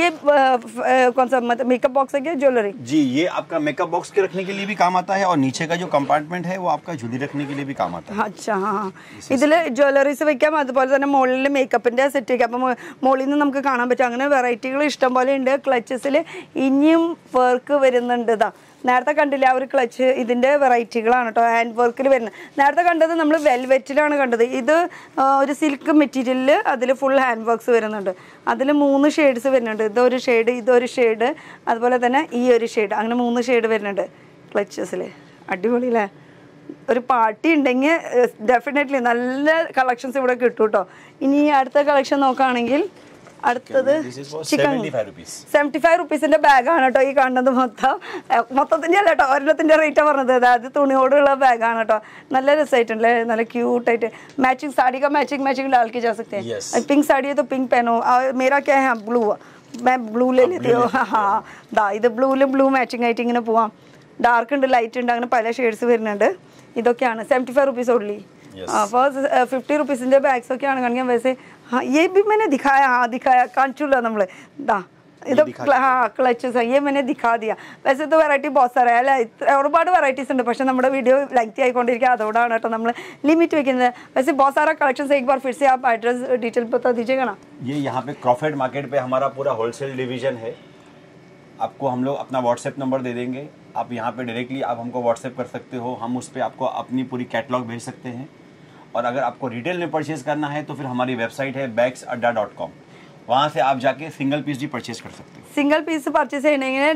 मेकअप बॉक्स है क्या ज्वेलरी? जी ये आपका मेकअप बॉक्स के रखने के लिए भी काम आता है और नीचे का जो कंपार्टमेंट है वो आपका झोली रखने के लिए भी काम आता है. अच्छा हाँ, ഇതിൽ ജ്വല്ലറീസ് വെക്കാം, അതുപോലെ തന്നെ മുകളിൽ മേക്കപ്പിൻ്റെ സെറ്റ് വയ്ക്കാം. അപ്പം മുകളിൽ നിന്ന് നമുക്ക് കാണാൻ പറ്റും. അങ്ങനെ വെറൈറ്റികൾ ഇഷ്ടം പോലെ ഉണ്ട്. ക്ലച്ചസിൽ ഇനിയും വർക്ക് വരുന്നുണ്ട്. ഇതാ നേരത്തെ കണ്ടില്ല ആ ഒരു ക്ലച്ച്, ഇതിൻ്റെ വെറൈറ്റികളാണ് കേട്ടോ ഹാൻഡ് വർക്കിൽ വരുന്നത്. നേരത്തെ കണ്ടത് നമ്മൾ വെൽവെറ്റിലാണ് കണ്ടത്. ഇത് ഒരു സിൽക്ക് മെറ്റീരിയലിൽ അതിൽ ഫുൾ ഹാൻഡ് വർക്ക്സ് വരുന്നുണ്ട്. അതിൽ 3 ഷെയ്ഡ്സ് വരുന്നുണ്ട്. ഇതൊരു ഷെയ്ഡ്, ഇതൊരു ഷെയ്ഡ്, അതുപോലെ തന്നെ ഈ ഒരു ഷെയ്ഡ്, അങ്ങനെ 3 ഷെയ്ഡ് വരുന്നുണ്ട് ക്ലച്ചസിൽ. അടിപൊളി അല്ലേ? ഒരു പാർട്ടി ഉണ്ടെങ്കിൽ ഡെഫിനറ്റ്ലി നല്ല കളക്ഷൻസ് ഇവിടെ കിട്ടും കേട്ടോ. ഇനി അടുത്ത കളക്ഷൻ നോക്കുകയാണെങ്കിൽ അടുത്തത് ചിക്കൻ 75 റുപ്പീസിൻ്റെ ബാഗാണ് കേട്ടോ ഈ കാണുന്നത്. മൊത്തത്തിൻ്റെ അല്ല കേട്ടോ, ഒരെണ്ണത്തിൻ്റെ റേറ്റാണ് പറഞ്ഞത്. അതായത് തുണിയോടുള്ള ബാഗാണ് കേട്ടോ. നല്ല രസമായിട്ടുണ്ടല്ലേ, നല്ല ക്യൂട്ടായിട്ട്. मैचिंग साड़ी का मैचिंग डाल के जा सकते हैं. पिंक साड़ी है तो पिंक पहनो. मेरा क्या है ब्लू, मैं ब्लू ले लेती हूँ. हाँ ദാ ഇത് ബ്ലൂവിലും ബ്ലൂ മാച്ചിങ് ആയിട്ട് ഇങ്ങനെ പോവാം. ഡാർക്ക് ഉണ്ട്, ലൈറ്റ് ഉണ്ട്, അങ്ങനെ പല ഷെയ്ഡ്സ് വരുന്നുണ്ട്. ഇതൊക്കെയാണ് 75 रुपीज़ ओनली. അപ്പോൾ 50 റുപ്പീസിൻ്റെ ബാഗ്സ് ഒക്കെയാണ് കാണിക്കാൻ. വैसे हाँ ये भी मैंने दिखाया, हाँ दिखाया കാണിച്ചില്ല നമ്മൾ. ദാ ഇത് हाँ ക്ലച്ചസ് ये मैंने दिखा दिया. वैसे तो വെറൈറ്റി बहुत सारा है അല്ലേ, ഒരുപാട് വെറൈറ്റീസ് ഉണ്ട്. പക്ഷേ നമ്മുടെ വീഡിയോ ലെങ്തി ആയിക്കൊണ്ടിരിക്കുക, അതുകൊണ്ടാണ് കേട്ടോ നമ്മൾ ലിമിറ്റ് വെക്കുന്നത്. वैसे बहुत सारा कलेक्शन एक बार फिर से आप एड्रेस डिटेल बता दीजिएगा ना. ये यहाँ पे क्रॉफर्ड मार्केट पे हमारा पूरा होलसेल डिवीजन है. आपको हम लोग अपना व्हाट्सएप नंबर दे देंगे, आप यहाँ पे डायरेक्टली आप हमको व्हाट्सएप कर सकते हो. हम उस पर आपको अपनी पूरी कैटलॉग भेज सकते हैं. और अगर आपको रिटेल में परचेज करना है तो फिर हमारी वेबसाइट है bagsadda.com. वहाँ से आप जाके सिंगल पीस भी परचेज कर सकते हो. सिंगल पीस परचेज ചെയ്യണമെങ്കിൽ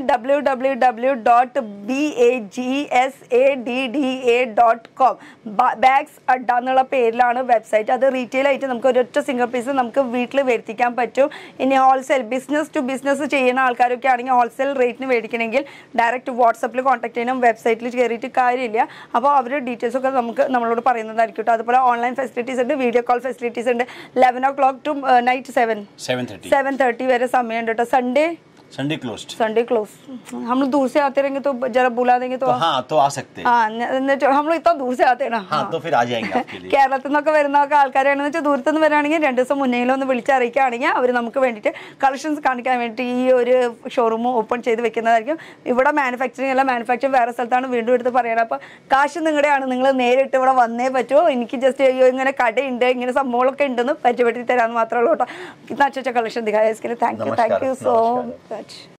www.bagsadda.com ബാഗ്സ് അഡ്ഡ എന്നുള്ള പേരിലാണ് വെബ്സൈറ്റ്. അത് റീറ്റെയിൽ ആയിട്ട് നമുക്ക് ഒരൊറ്റ സിംഗിൾ പീസ് നമുക്ക് വീട്ടിൽ വരുത്തിക്കാൻ പറ്റും. ഇനി ഹോൾസെയിൽ ബിസിനസ് ടു ബിസിനസ് ചെയ്യുന്ന ആൾക്കാരൊക്കെ ആണെങ്കിൽ ഹോൾസെയിൽ റേറ്റിന് മേടിക്കണമെങ്കിൽ ഡയറക്റ്റ് വാട്സപ്പിൽ കോൺടാക്ട് ചെയ്യണം. വെബ്സൈറ്റിൽ കയറിയിട്ട് കാര്യമില്ല. അപ്പോൾ അവരുടെ ഡീറ്റെയിൽസ് ഒക്കെ നമുക്ക് നമ്മളോട് പറയുന്നതായിരിക്കും കേട്ടോ. അതുപോലെ ഓൺലൈൻ ഫെസിലിറ്റീസ് ഉണ്ട്, വീഡിയോ കോൾ ഫെസിലിറ്റീസ് ഉണ്ട്. 11 o'clock to night 7:30 വരെ സമയമുണ്ട് കേട്ടോ. Sunday closed. Sunday close. हम लोग दूर से आते रहेंगे तो जरा बुला देंगे तो हाँ तो आ सकते हैं. हाँ हम लोग इतना दूर से आते हैं ना. हाँ तो फिर आ जाएंगे आपके लिए. കേരളത്തിൽ നിന്നൊക്കെ വരുന്നൊക്കെ ആൾക്കാരാണെന്ന് വെച്ചാൽ ദൂരത്തു നിന്ന് വരികയാണെങ്കിൽ 2 ദിവസം മുന്നേലും ഒന്ന് വിളിച്ചറിയിക്കുകയാണെങ്കിൽ അവർ നമുക്ക് വേണ്ടിയിട്ട് കളക്ഷൻസ് കാണിക്കാൻ വേണ്ടിയിട്ട് ഈ ഒരു ഷോറൂം ഓപ്പൺ ചെയ്ത് വെക്കുന്നതായിരിക്കും. ഇവിടെ മാനുഫാക്ചറിങ് അല്ല, മാനുഫാക്ചറിങ് വേറെ സ്ഥലത്താണ്. വീണ്ടും എടുത്ത് പറയണം. അപ്പോൾ കാശ് നിങ്ങളുടെയാണ്, നിങ്ങൾ നേരിട്ട് ഇവിടെ വന്നേ പറ്റുമോ. എനിക്ക് ജസ്റ്റ് ഇങ്ങനെ കടയുണ്ട്, ഇങ്ങനെ സംഭവങ്ങളൊക്കെ ഉണ്ടെന്ന് പരിചയപ്പെടുത്തി തരാമെന്ന് മാത്രമേ ഉള്ളൂ കേട്ടോ. ഇतना अच्छा कलेक्शन दिखाया इसके लिए थैंक यू सो मच.